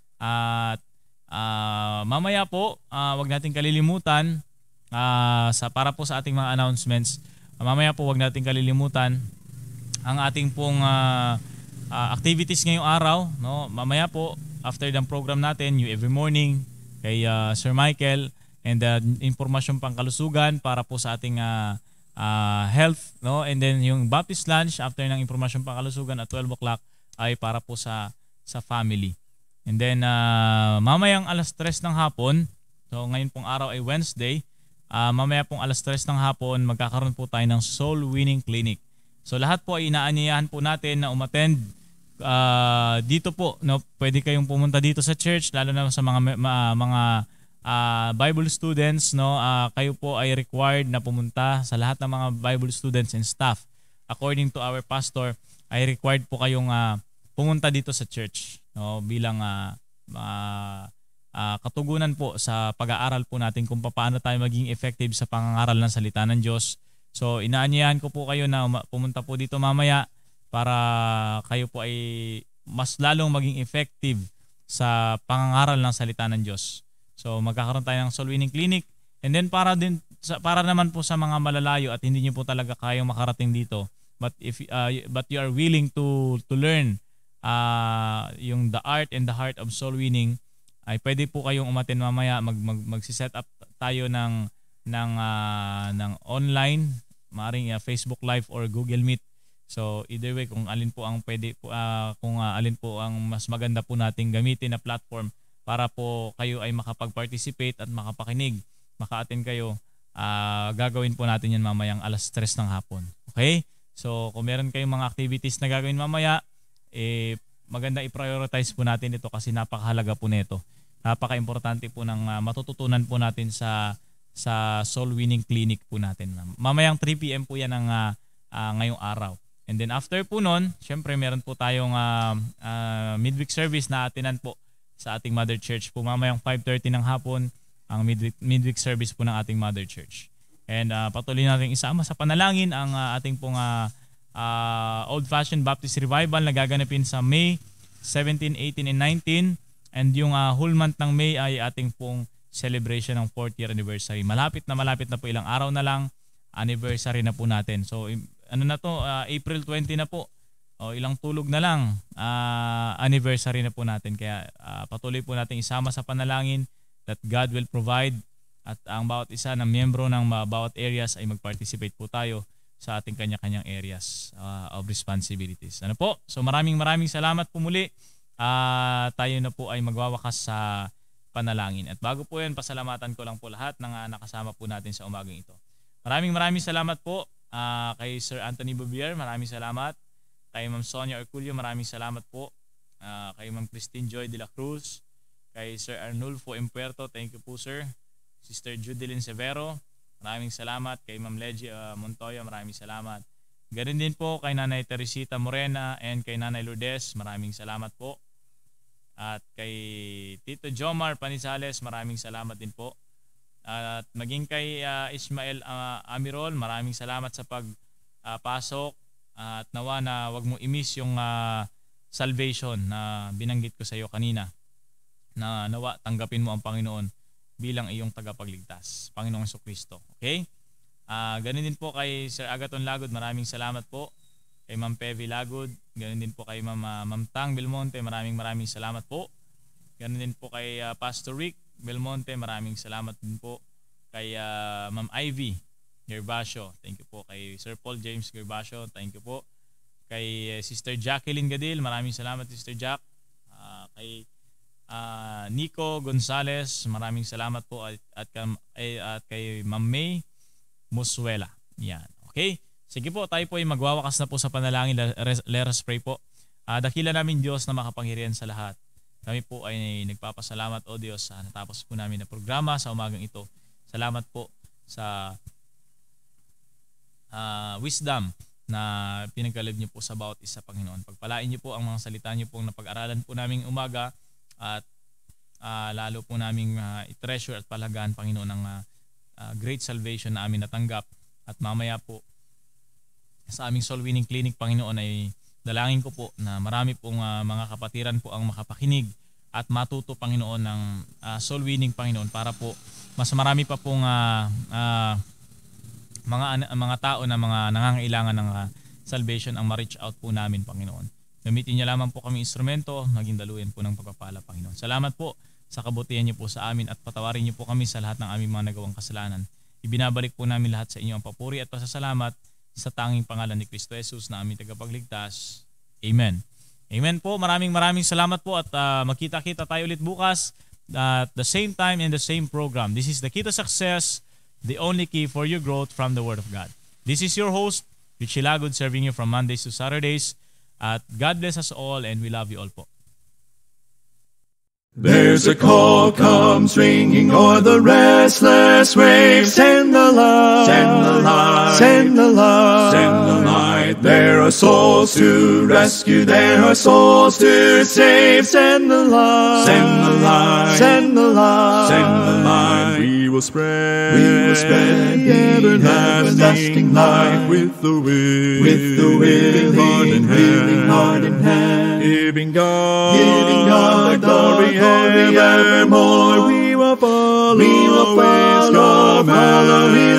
At uh, mamaya po, uh, wag nating kalilimutan, uh, sa para po sa ating mga announcements, uh, mamaya po wag nating kalilimutan ang ating pong uh, uh, activities ngayong araw, no? Mamaya po, after ng program natin, New Every Morning, kay uh, Sir Michael, and uh, impormasyon pang kalusugan para po sa ating uh, uh, health, no? And then yung Baptist lunch after ng impormasyon pang kalusugan at twelve o'clock ay para po sa sa family. And then uh, mamayang alas tres ng hapon, so ngayon pong araw ay Wednesday, uh, mamaya pong alas tres ng hapon magkakaroon po tayo ng Soul Winning Clinic. So lahat po ay inaanyayahan po natin na umattend uh, dito po, no? Pwede kayong pumunta dito sa church, lalo na sa mga ma, mga Uh, Bible students, no, uh, kayo po ay required na pumunta sa lahat ng mga Bible students and staff. According to our pastor, ay required po kayong uh, pumunta dito sa church, no, bilang uh, uh, uh, katugunan po sa pag-aaral po natin kung paano tayo maging effective sa pangangaral ng salita ng Diyos. So inaanyayahan ko po kayo na pumunta po dito mamaya para kayo po ay mas lalong maging effective sa pangangaral ng salita ng Diyos. So magkakaroon tayo ng Soul Winning Clinic, and then para din sa, para naman po sa mga malalayo at hindi niyo po talaga kayang makarating dito, but if uh, but you are willing to to learn uh, yung the art and the heart of soul winning, ay pwede po kayong umattend mamaya. Mag, mag magsi-set up tayo ng ng uh, ng online maaaring uh, Facebook Live or Google Meet. So either way, kung alin po ang pwede po, uh, kung uh, alin po ang mas maganda po nating gamitin na platform para po kayo ay makapag-participate at makapakinig, maka-attend kayo, uh, gagawin po natin yan mamayang alas tres ng hapon. Okay? So kung meron kayong mga activities na gagawin mamaya, eh maganda i-prioritize po natin ito kasi napakahalaga po nito. Napaka-importante po ng uh, matututunan po natin sa sa Soul Winning Clinic po natin. Mamayang three p m po yan ng uh, uh, ngayong araw. And then after po nun, syempre meron po tayong uh, uh, midweek service na atinan po sa ating Mother Church po. Mamayang five thirty ng hapon ang midweek, midweek service po ng ating Mother Church. And uh, patuloy natin isama sa panalangin ang uh, ating pong uh, uh, Old-Fashioned Baptist Revival na gaganapin sa May seventeen, eighteen, and nineteen. And yung uh, whole month ng May ay ating pong celebration ng fourth year anniversary. Malapit na malapit na po, ilang araw na lang, anniversary na po natin. So ano na to, uh, April twentieth na po. O ilang tulog na lang, uh, anniversary na po natin. Kaya uh, patuloy po natin isama sa panalangin that God will provide at ang bawat isa ng miyembro ng uh, bawat areas ay mag-participate po tayo sa ating kanya-kanyang areas uh, of responsibilities. Ano po? So maraming maraming salamat po muli. Uh, tayo na po ay magwawakas sa panalangin. At bago po yan, pasalamatan ko lang po lahat ng uh, nakasama po natin sa umagang ito. Maraming maraming salamat po uh, kay Sir Anthony Bouvier. Maraming salamat. Kay Ma'am Sonia Orculio, maraming salamat po. Uh, kay Ma'am Christine Joy de la Cruz. Kay Sir Arnulfo Impuerto, thank you po sir. Sister Judeline Severo, maraming salamat. Kay Ma'am Leggie uh, Montoya, maraming salamat. Ganun din po kay Nanay Teresita Morena and kay Nanay Lourdes, maraming salamat po. At kay Tito Jomar Panisales, maraming salamat din po. At maging kay uh, Ismael uh, Amirol, maraming salamat sa pagpasok. Uh, at nawa na wag mo i-miss yung uh, salvation na binanggit ko sa iyo kanina. Na nawa tanggapin mo ang Panginoon bilang iyong tagapagligtas, Panginoong Jesucristo. Okay? Uh, ganun din po kay Sir Agaton Lagod, maraming salamat po. Kay Ma'am Pevi Lagod, ganun din po kay Ma'am, uh, Ma'am Tang Belmonte, maraming maraming salamat po. Ganun din po kay uh, Pastor Rick Belmonte, maraming salamat din po. Kay uh, Ma'am Ivy Gervasio, thank you po. Kay Sir Paul James Gervasio, thank you po. Kay uh, Sister Jacqueline Gadil, maraming salamat Sister Jack. Uh, kay uh, Nico Gonzales, maraming salamat po. At, at, at, at kay Ma'am May Musuela. Yan, okay? Sige po, tayo po ay magwawakas na po sa panalangin. Let us pray po. Uh, dakila namin Diyos na makapangyarihan sa lahat. Kami po ay nagpapasalamat o Diyos sa natapos po namin na programa sa umagang ito. Salamat po sa uh, wisdom na pinagkalib niyo po sa bawat isa, Panginoon. Pagpalain niyo po ang mga salita niyo po na pag-aralan po naming umaga at uh, lalo po naming uh, i-treasure at palagaan, Panginoon, ng uh, uh, great salvation na amin natanggap. At mamaya po sa aming Soul Winning Clinic, Panginoon, ay dalangin ko po na marami pong uh, mga kapatiran po ang makapakinig at matuto, Panginoon, ng uh, Soul Winning, Panginoon, para po mas marami pa pong uh, uh, mga mga tao na mga nangangailangan ng uh, salvation ang ma-reach out po namin, Panginoon. Gamitin niyo lamang po kami instrumento, maging daluyan po ng pagpapala, Panginoon. Salamat po sa kabutihan niyo po sa amin at patawarin niyo po kami sa lahat ng aming mga nagawang kasalanan. Ibinabalik po namin lahat sa inyo ang papuri at pasasalamat sa tanging pangalan ni Kristo Jesus na aming tagapagligtas. Amen. Amen po. Maraming maraming salamat po at uh, magkita-kita tayo ulit bukas at the same time in the same program. This is the Key to Success, the only key for your growth from the Word of God. This is your host, Richie Lagod, serving you from Mondays to Saturdays. At God bless us all and we love you all po. There's a call comes ringing o'er the restless waves. Send the light, send the light, send the light, send the light. There are souls to rescue, there are souls to save. Send the light, send the light, send the light, send the light. We will spread, we will spread the everlasting light with the wind, with the wind, heart in hand, heart in hand. Giving God, giving God glory evermore. We will follow, we will follow, follow His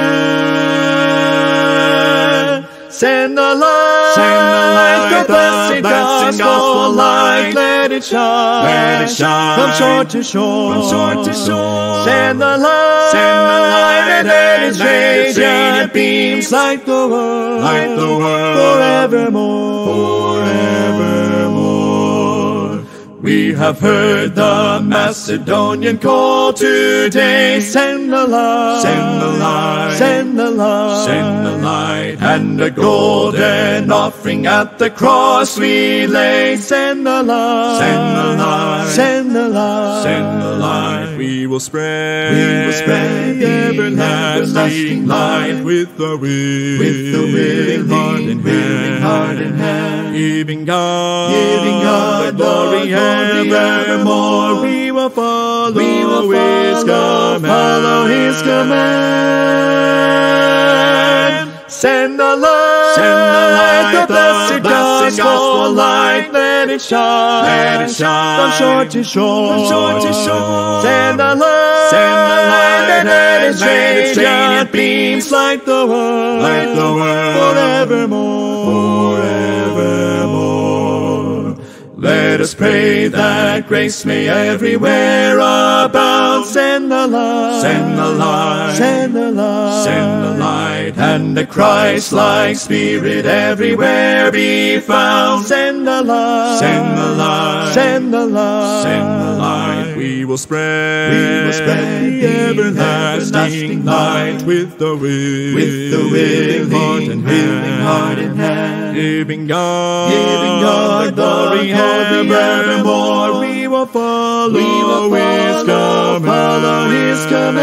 command. Send the light, send the light, the blessed gospel light. Let it shine, let it shine, from shore to shore, from shore to shore. Send the light, Send the light, and let its radiant beams light the world, light the world forevermore, forevermore. We have heard the Macedonian call today. Send the light, send the light, send the light, send the light, and a golden offering at the cross we lay. Send the light, send the light, send the light, send the light. We will spread, we will spread the everlasting light with the will, with the willing heart and willing heart and hand, giving God, giving God the glory evermore. We will follow, we will His command, follow His command. Send the light, send the light, the blessed gospel light. Let it shine, let it shine from shore to shore, from shore to shore. Send the light, send the light, and let its radiant beams light the world, light the world forevermore, forevermore. Let us pray that grace may everywhere abound. Send the light, send the light, send the light, send the light, and the Christ-like Spirit everywhere be found. Send the light, send the light, send the light, send the light. We will spread, we will spread the everlasting light with the will, with the willing heart and willing heart in hand, giving God, giving God the glory evermore. We will follow, we will His command, follow His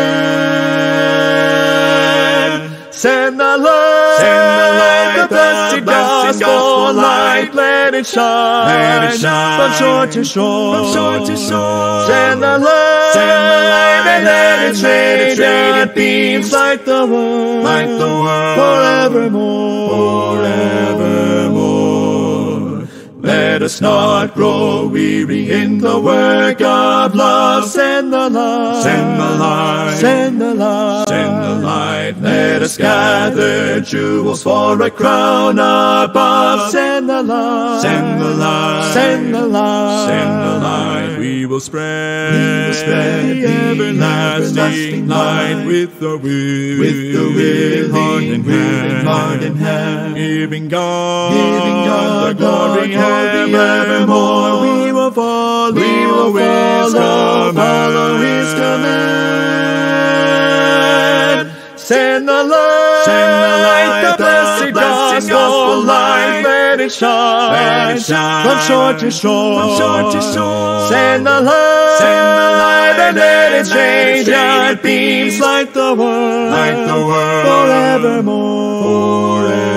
command. Send the light, send the light, the blessed gospel light. Let it shine, let it shine from shore to shore, from shore to shore. Send the light, send the light, and let its radiant beams light the world, light the world forevermore, forevermore. Let us not grow weary in the work of love. Send the light, send the light, send the light, send the light. Let us gather jewels for a crown above. Send the light, send the light, send the light, send the light. We will spread, we will spread the everlasting light with the will, with the willing heart and willing heart in hand, giving God, giving God the glory evermore. We will follow, we will follow, follow His command. Send the light, send the light, the blessed gospel light. Let it shine, let it shine from shore to shore, from shore to shore. Send the light, send the light, and let its radiant beams light the world, light the world forevermore, forevermore.